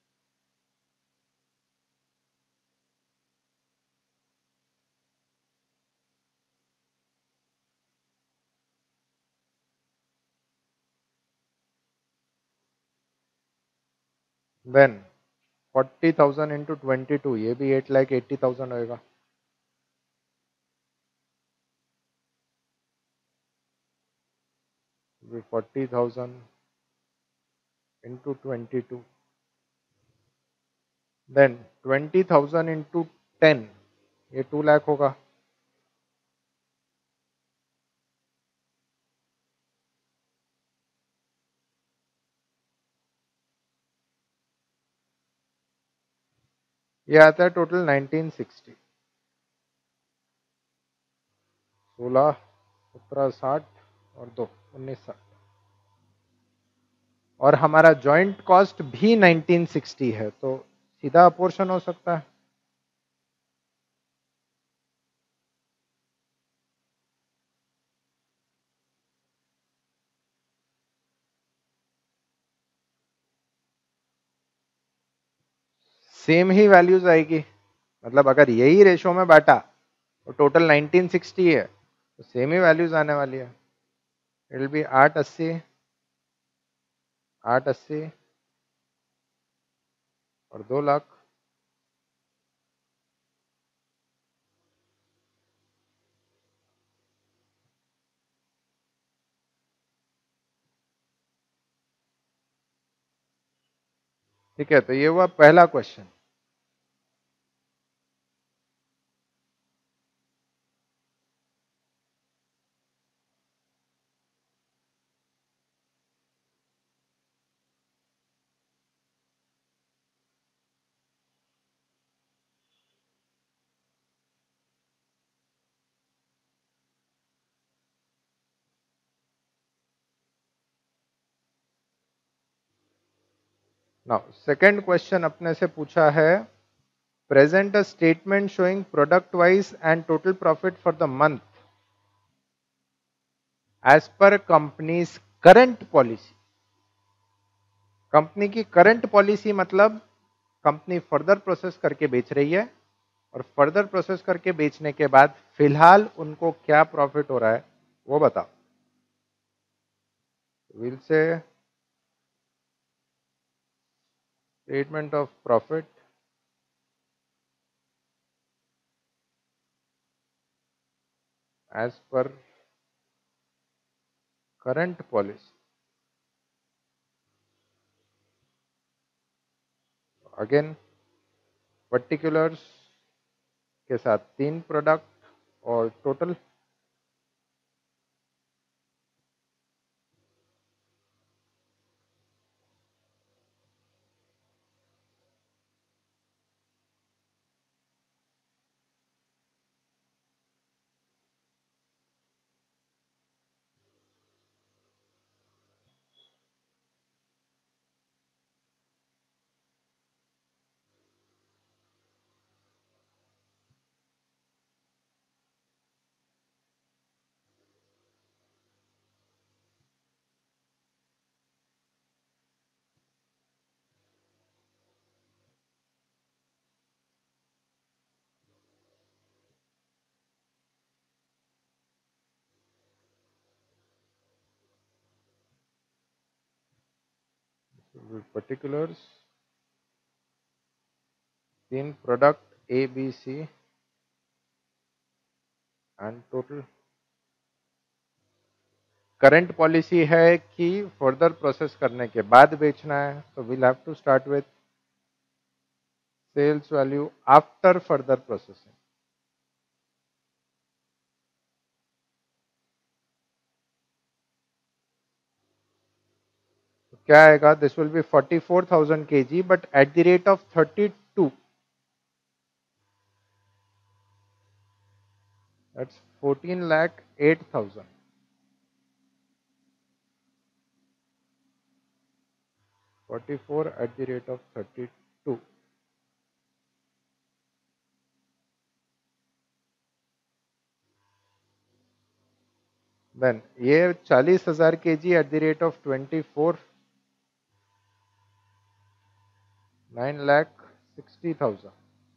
Then 40,000 into 22, ये भी 8,80,000 होएगा। 40,000 into 22, देन 20,000 into 10, ये 2 लाख होगा। ये आता है टोटल 1960, 16, 17, 60 और 2, 1960, और हमारा जॉइंट कॉस्ट भी 1960 है, तो सीधा अपोर्शन हो सकता है। सेम ही वैल्यूज आएगी, मतलब अगर यही रेशो में बांटा तो टोटल 1960 है, तो सेम ही वैल्यूज आने वाली है। इट विल बी 880, 880 और 2 लाख। ठीक है, तो ये हुआ पहला क्वेश्चन। नाउ सेकंड क्वेश्चन अपने से पूछा है, present a statement showing product wise and total profit for the month as per company's current policy. Company की करंट पॉलिसी मतलब कंपनी फर्दर प्रोसेस करके बेच रही है, और फर्दर प्रोसेस करके बेचने के बाद फिलहाल उनको क्या प्रॉफिट हो रहा है वो बताओ। We'll say statement of profit as per current policy. Again particulars के साथ 3 प्रोडक्ट और total. Particulars 3 product A B C and total. Current policy है कि फर्दर प्रोसेस करने के बाद बेचना है, तो we'll have to start with sales value after further processing. तो क्या आएगा, this will be 44,000 kg but at the rate of 32, that's 14,08,000। 44 at the rate of 32, then ये 40,000 kg at the rate of 24, 9,60,000।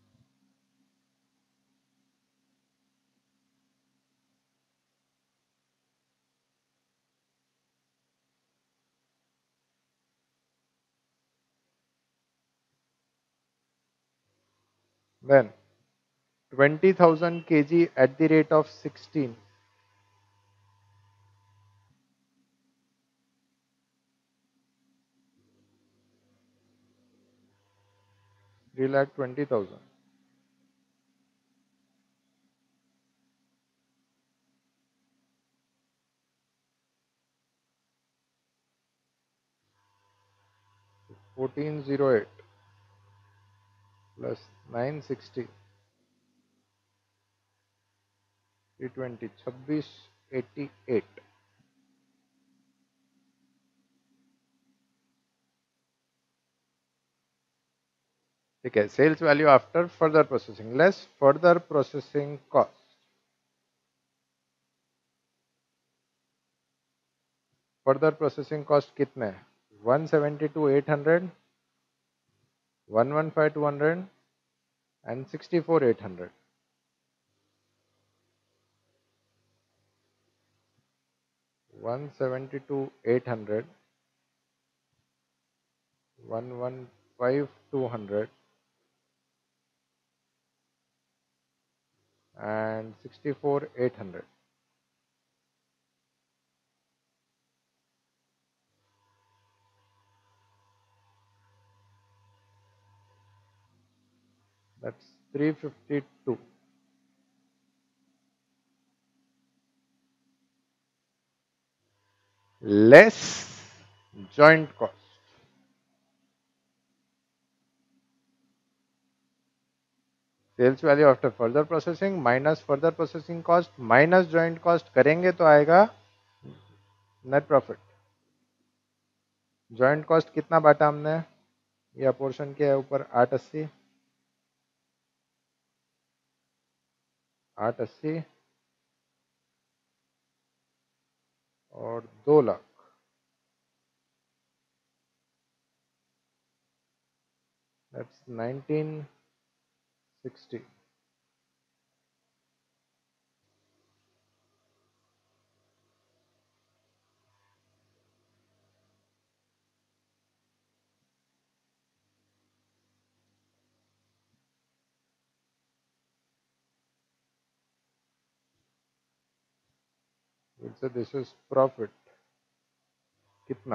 Then 20,000 kg at the rate of 16, 3,20,000। 1408 plus 960, 320, 2688। ठीक है, sales value after further processing less further processing cost. Further processing cost कितने हैं, 172,800, 115,200 and 64,800। 172,800, 115,200 and 64,800। That's 352 less joint cost। Sales value after further processing minus further processing cost minus joint cost करेंगे तो आएगा net profit. Joint cost कितना बांटा हमने, ये apportion क्या है ऊपर? 880, 880 और 2 lakh. That's 1960। We'll say this is profit कितना?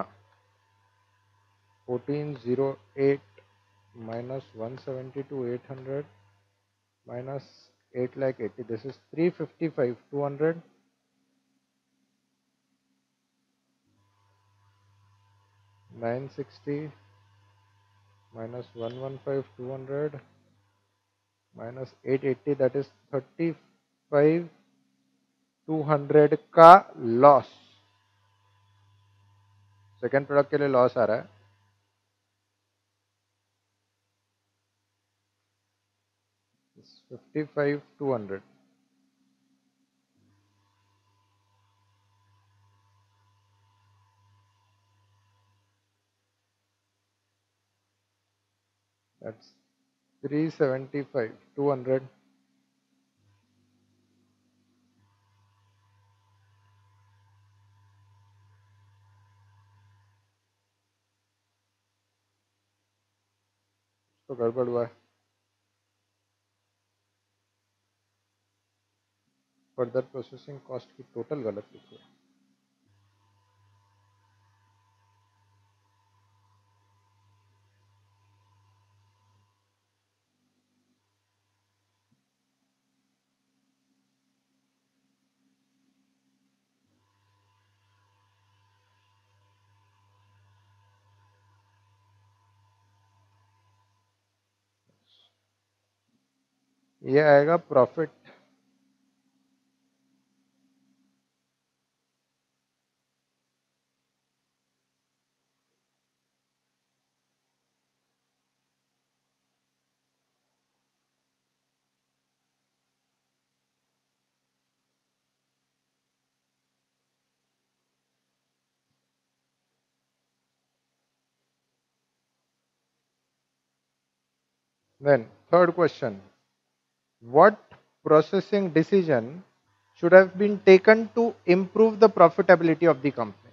1408 minus 172 800 minus 880, this is 355 200 960 minus 115 200 minus 880, that is 35 200 का लॉस। सेकेंड प्रोडक्ट के लिए लॉस आ रहा है। 55 200, that's 375 200 तो गड़बड़ हुआ है। फर्दर प्रोसेसिंग कॉस्ट की टोटल गलत लिखी है। ये आएगा profit. Then third question, what processing decision should have been taken to improve the profitability of the company?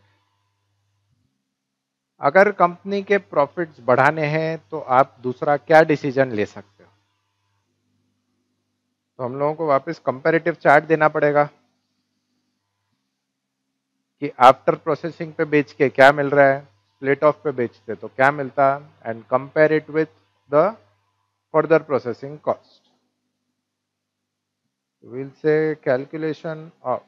अगर कंपनी के प्रॉफिट्स बढ़ाने हैं तो आप दूसरा क्या डिसीजन ले सकते हो? तो हम लोगों को वापस कंपैरेटिव चार्ट देना पड़ेगा कि आफ्टर प्रोसेसिंग पे बेच के क्या मिल रहा है, स्प्लिट ऑफ पे बेचते तो क्या मिलता, and compare it with the further processing cost. We'll say calculation of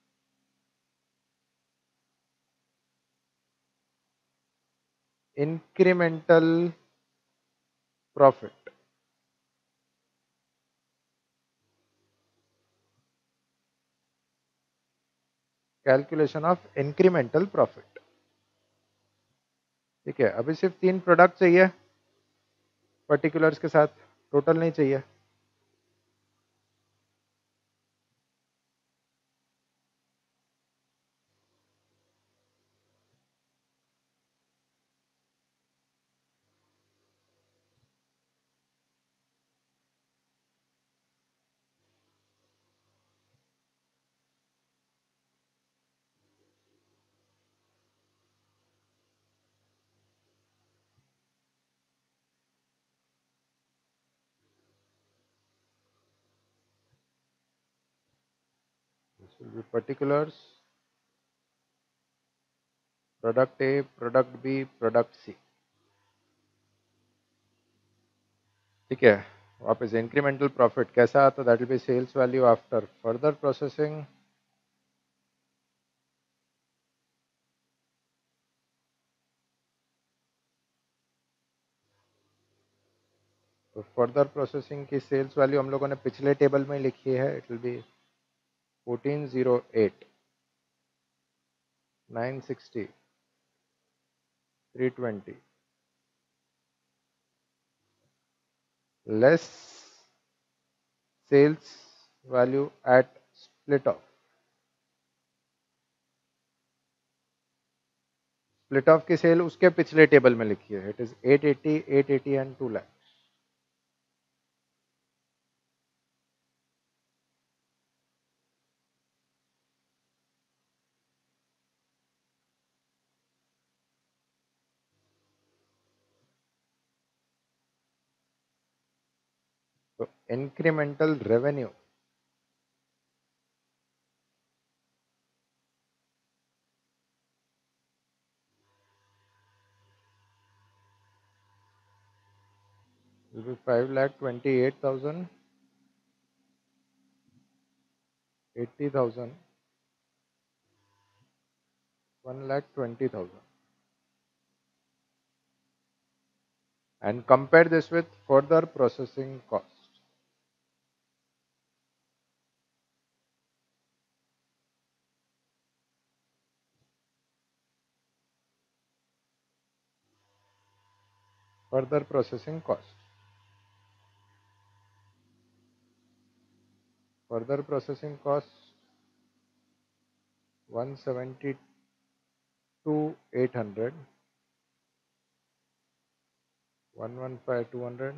incremental profit, calculation of incremental profit. ठीक है, अभी सिर्फ 3 प्रोडक्ट चाहिए पर्टिकुलर्स के साथ, टोटल नहीं चाहिए। This will be particulars, product A, product B, product C. ठीक है, वापस इंक्रीमेंटल प्रॉफिट कैसा आता? That will be sales value after further processing तो फर्दर प्रोसेसिंग की सेल्स वैल्यू हम लोगों ने पिछले टेबल में लिखी है। It will be 1408 960 320 less sales value at split off. Split off की सेल उसके पिछले टेबल में लिखी है, इट इज 880 एंड 2 लाख। तो incremental revenue will be 5,28,000, 80,000, 1,20,000, and compare this with further processing cost. Further processing cost. Further processing cost 172,800, 115,200,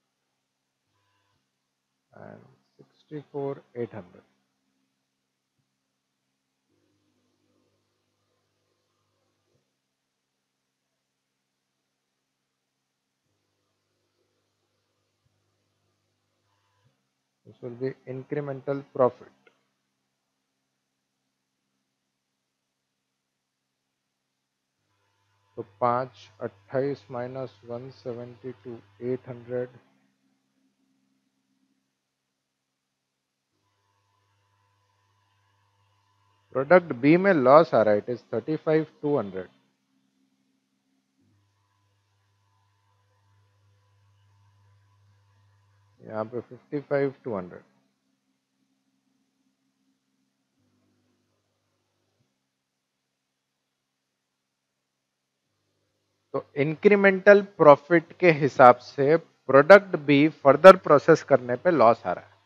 and 64,800. This will be incremental profit. So 528 minus 172,800, product B में loss आ रहा है, it is 35,200, यहाँ पे 55,200। तो incremental profit के हिसाब से प्रोडक्ट बी फर्दर प्रोसेस करने पे लॉस आ रहा है।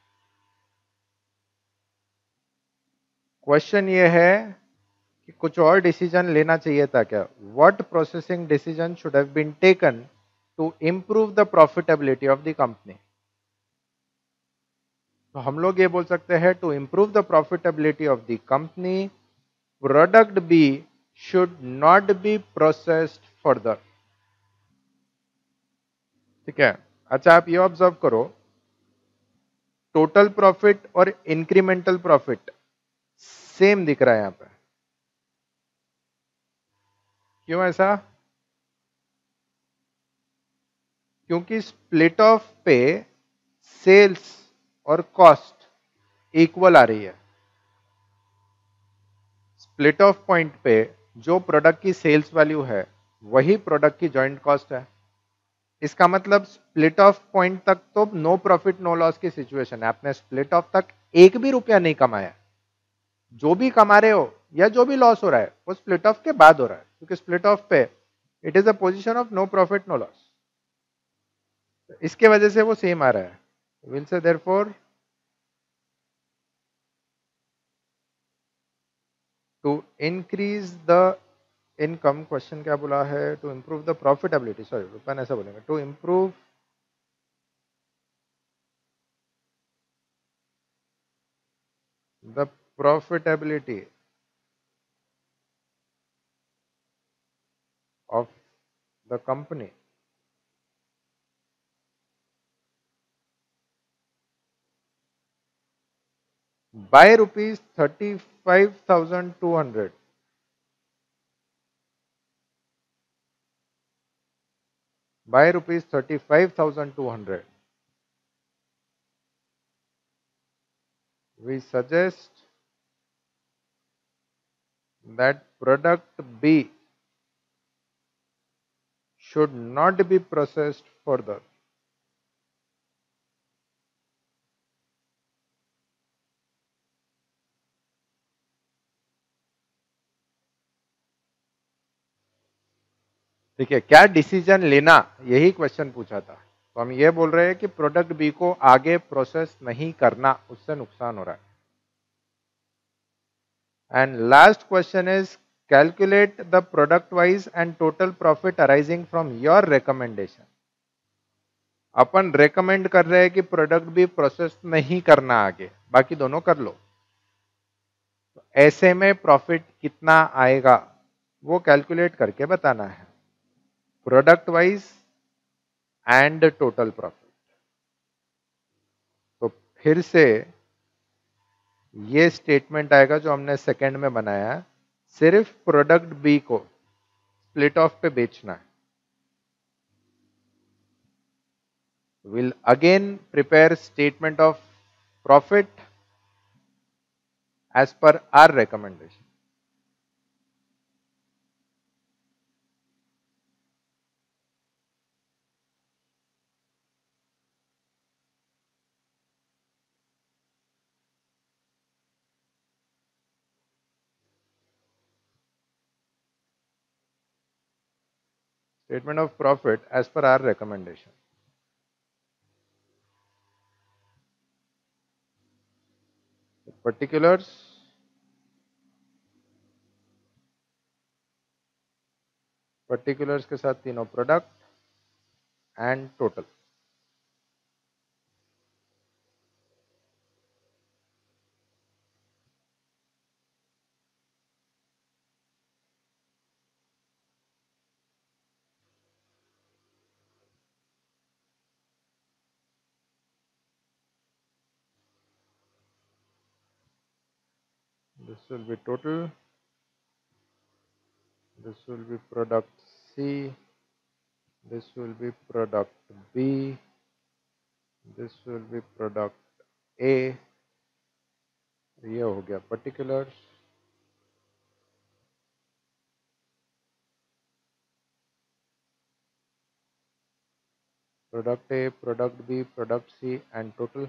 क्वेश्चन ये है कि कुछ और डिसीजन लेना चाहिए था क्या? What processing decision should have been taken to improve the profitability of the company? तो हम लोग ये बोल सकते हैं to improve the profitability of the company, product B should not be processed further. ठीक है। अच्छा, आप ये ऑब्जर्व करो, टोटल प्रॉफिट और इंक्रीमेंटल प्रॉफिट सेम दिख रहा है यहां पे। क्यों ऐसा? क्योंकि स्प्लिट ऑफ पे सेल्स और कॉस्ट इक्वल आ रही है। स्प्लिट ऑफ पॉइंट पे जो प्रोडक्ट की सेल्स वैल्यू है वही प्रोडक्ट की जॉइंट कॉस्ट है। इसका मतलब स्प्लिट ऑफ पॉइंट तक तो नो प्रॉफिट नो लॉस की सिचुएशन है। आपने स्प्लिट ऑफ तक एक भी रुपया नहीं कमाया। जो भी कमा रहे हो या जो भी लॉस हो रहा है वो स्प्लिट ऑफ के बाद हो रहा है, क्योंकि स्प्लिट ऑफ पे it is a position of no profit no loss. इसके वजह से वो सेम आ रहा है। Will say therefore to increase the income, question क्या बोला है? To improve the profitability, sorry रुपन ऐसा बोलेंगे, to improve the profitability of the company by rupees 35,200, by rupees 35,200, we suggest that product B should not be processed further. ठीक है, क्या decision लेना, यही क्वेश्चन पूछा था। तो हम ये बोल रहे हैं कि प्रोडक्ट बी को आगे प्रोसेस नहीं करना, उससे नुकसान हो रहा है। And last question is calculate the product wise and total profit arising from your recommendation. अपन रेकमेंड कर रहे हैं कि प्रोडक्ट भी प्रोसेस नहीं करना आगे, बाकी दोनों कर लो। तो ऐसे में प्रॉफिट कितना आएगा वो कैलकुलेट करके बताना है, product wise and total profit. तो फिर से ये स्टेटमेंट आएगा जो हमने सेकंड में बनाया, सिर्फ प्रोडक्ट बी को स्प्लिट ऑफ पे बेचना है। Will again prepare statement of profit as per our recommendation. Statement of profit as per our recommendation. Particulars, particulars के साथ तीनों product and total. This will be total. This will be product C. This will be product B. This will be product A. ये हो गया particulars. Product A, product B, product C and total.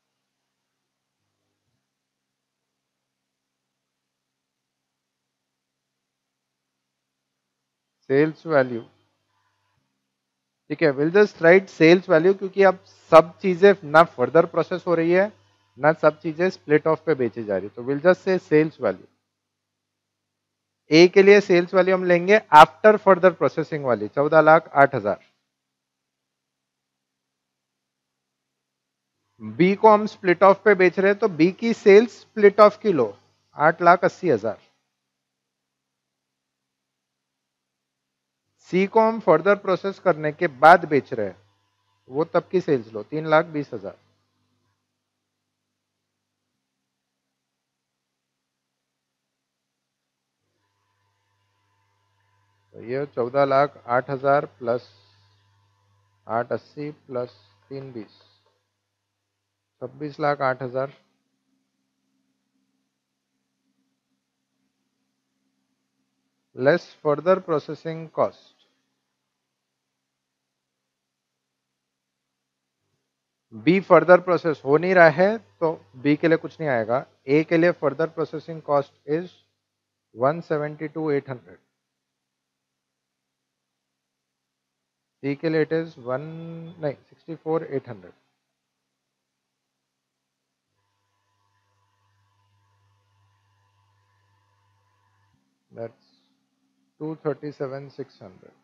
Sales value. ठीक है, will just write sales value, क्योंकि अब सब चीजें ना फर्दर प्रोसेस हो रही है ना सब चीजें स्प्लिट ऑफ पे बेची जा रही, तो will just say sales value. A के लिए सेल्स वैल्यू हम लेंगे आफ्टर फर्दर प्रोसेसिंग वाली 14,08,000। बी को हम स्प्लिट ऑफ पे बेच रहे हैं तो बी की सेल्स स्प्लिट ऑफ की लो 8,80,000। सी को हम फर्दर प्रोसेस करने के बाद बेच रहे हैं, वो तब की सेल्स लो 3,20,000। तो ये 14,08,000 plus 880 plus 320, 26,08,000। Less further processing cost. B further process हो नहीं रहा है तो बी के लिए कुछ नहीं आएगा। ए के लिए further processing cost is 172,800। C के लिए it is 64,800। That's 237,600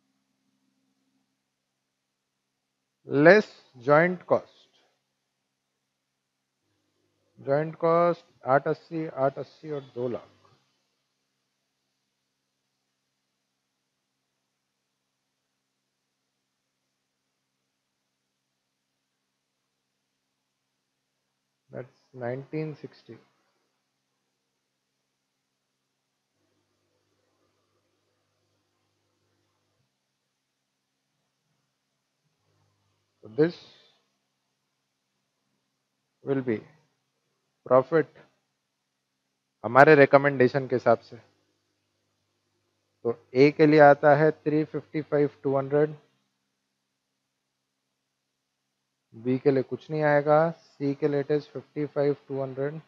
less joint cost. Joint cost 880, 880 और 2 lakh. That's 1960। This will be profit हमारे रिकमेंडेशन के हिसाब से। तो ए के लिए आता है 355,200, बी के लिए कुछ नहीं आएगा, सी के लिए इट इज 55,200,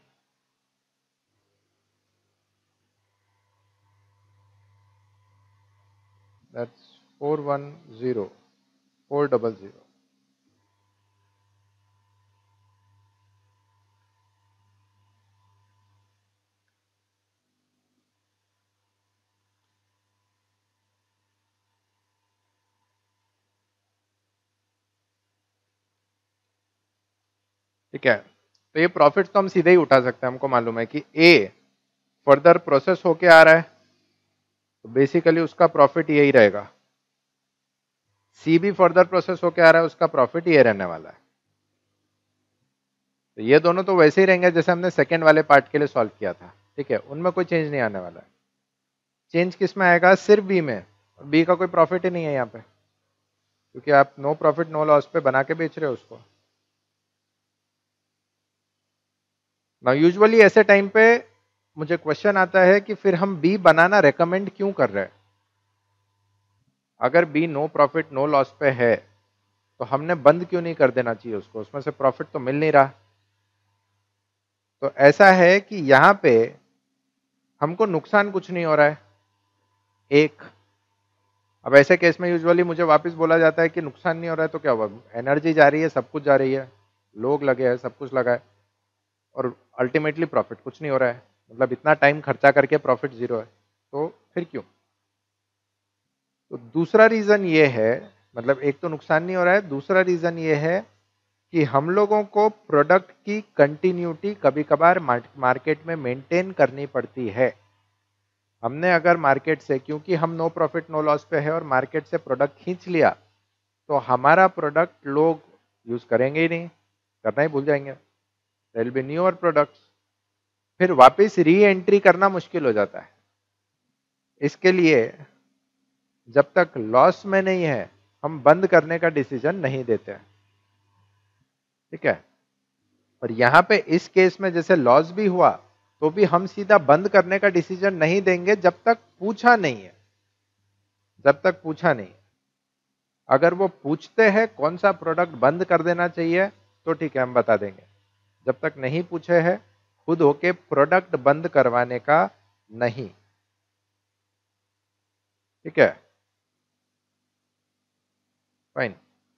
दैट्स 410, 400। ठीक है, तो ये प्रॉफिट तो हम सीधे ही उठा सकते हैं, हमको मालूम है कि ए फर्दर प्रोसेस होके आ रहा है तो बेसिकली उसका प्रॉफिट यही रहेगा, सी भी फर्दर प्रोसेस होके आ रहा है उसका प्रॉफिट ये रहने वाला है। तो ये दोनों तो वैसे ही रहेंगे जैसे हमने सेकंड वाले पार्ट के लिए सॉल्व किया था, ठीक है, उनमें कोई चेंज नहीं आने वाला है। चेंज किस में आएगा? सिर्फ बी में, बी का कोई प्रॉफिट ही नहीं है यहाँ पे, क्योंकि आप नो प्रॉफिट नो लॉस पे बना के बेच रहे हो उसको। ना यूजुअली ऐसे टाइम पे मुझे क्वेश्चन आता है कि फिर हम बी बनाना रेकमेंड क्यों कर रहे हैं? अगर B no profit no loss पे है तो हमने बंद क्यों नहीं कर देना चाहिए उसको, उसमें से प्रॉफिट तो मिल नहीं रहा। तो ऐसा है कि यहां पे हमको नुकसान कुछ नहीं हो रहा है एक। अब ऐसे केस में यूजुअली मुझे वापस बोला जाता है कि नुकसान नहीं हो रहा है तो क्या हुआ, एनर्जी जा रही है, सब कुछ जा रही है, लोग लगे हैं, सब कुछ लगा है, और अल्टीमेटली प्रॉफिट कुछ नहीं हो रहा है, मतलब इतना टाइम खर्चा करके प्रॉफिट जीरो है, तो फिर क्यों? तो दूसरा रीजन ये है, मतलब एक तो नुकसान नहीं हो रहा है, दूसरा रीजन ये है कि हम लोगों को प्रोडक्ट की कंटिन्यूटी कभी कभार मार्केट में मेंटेन करनी पड़ती है। हमने अगर मार्केट से, क्योंकि हम नो प्रॉफिट नो लॉस पे है और मार्केट से प्रोडक्ट खींच लिया, तो हमारा प्रोडक्ट लोग यूज करेंगे ही नहीं, करना ही भूल जाएंगे, there will be newer products, फिर वापस री एंट्री करना मुश्किल हो जाता है। इसके लिए जब तक लॉस में नहीं है हम बंद करने का डिसीजन नहीं देते हैं, ठीक है। और यहां पे इस केस में जैसे लॉस भी हुआ तो भी हम सीधा बंद करने का डिसीजन नहीं देंगे जब तक पूछा नहीं है, जब तक पूछा नहीं। अगर वो पूछते हैं कौन सा प्रोडक्ट बंद कर देना चाहिए तो ठीक है हम बता देंगे, जब तक नहीं पूछे हैं खुद होके प्रोडक्ट बंद करवाने का नहीं, ठीक है, फाइन।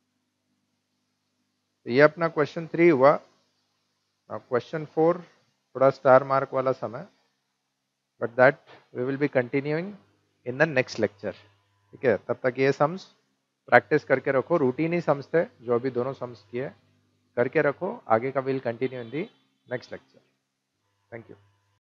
तो ये अपना क्वेश्चन 3 हुआ। क्वेश्चन 4 थोड़ा स्टार मार्क वाला समय, but that we will be continuing in the next lecture, ठीक है। तब तक ये सम्स प्रैक्टिस करके रखो, रूटीन ही सम्स थे जो अभी दोनों सम्स किए, करके रखो, आगे का will continue in the next lecture. Thank you.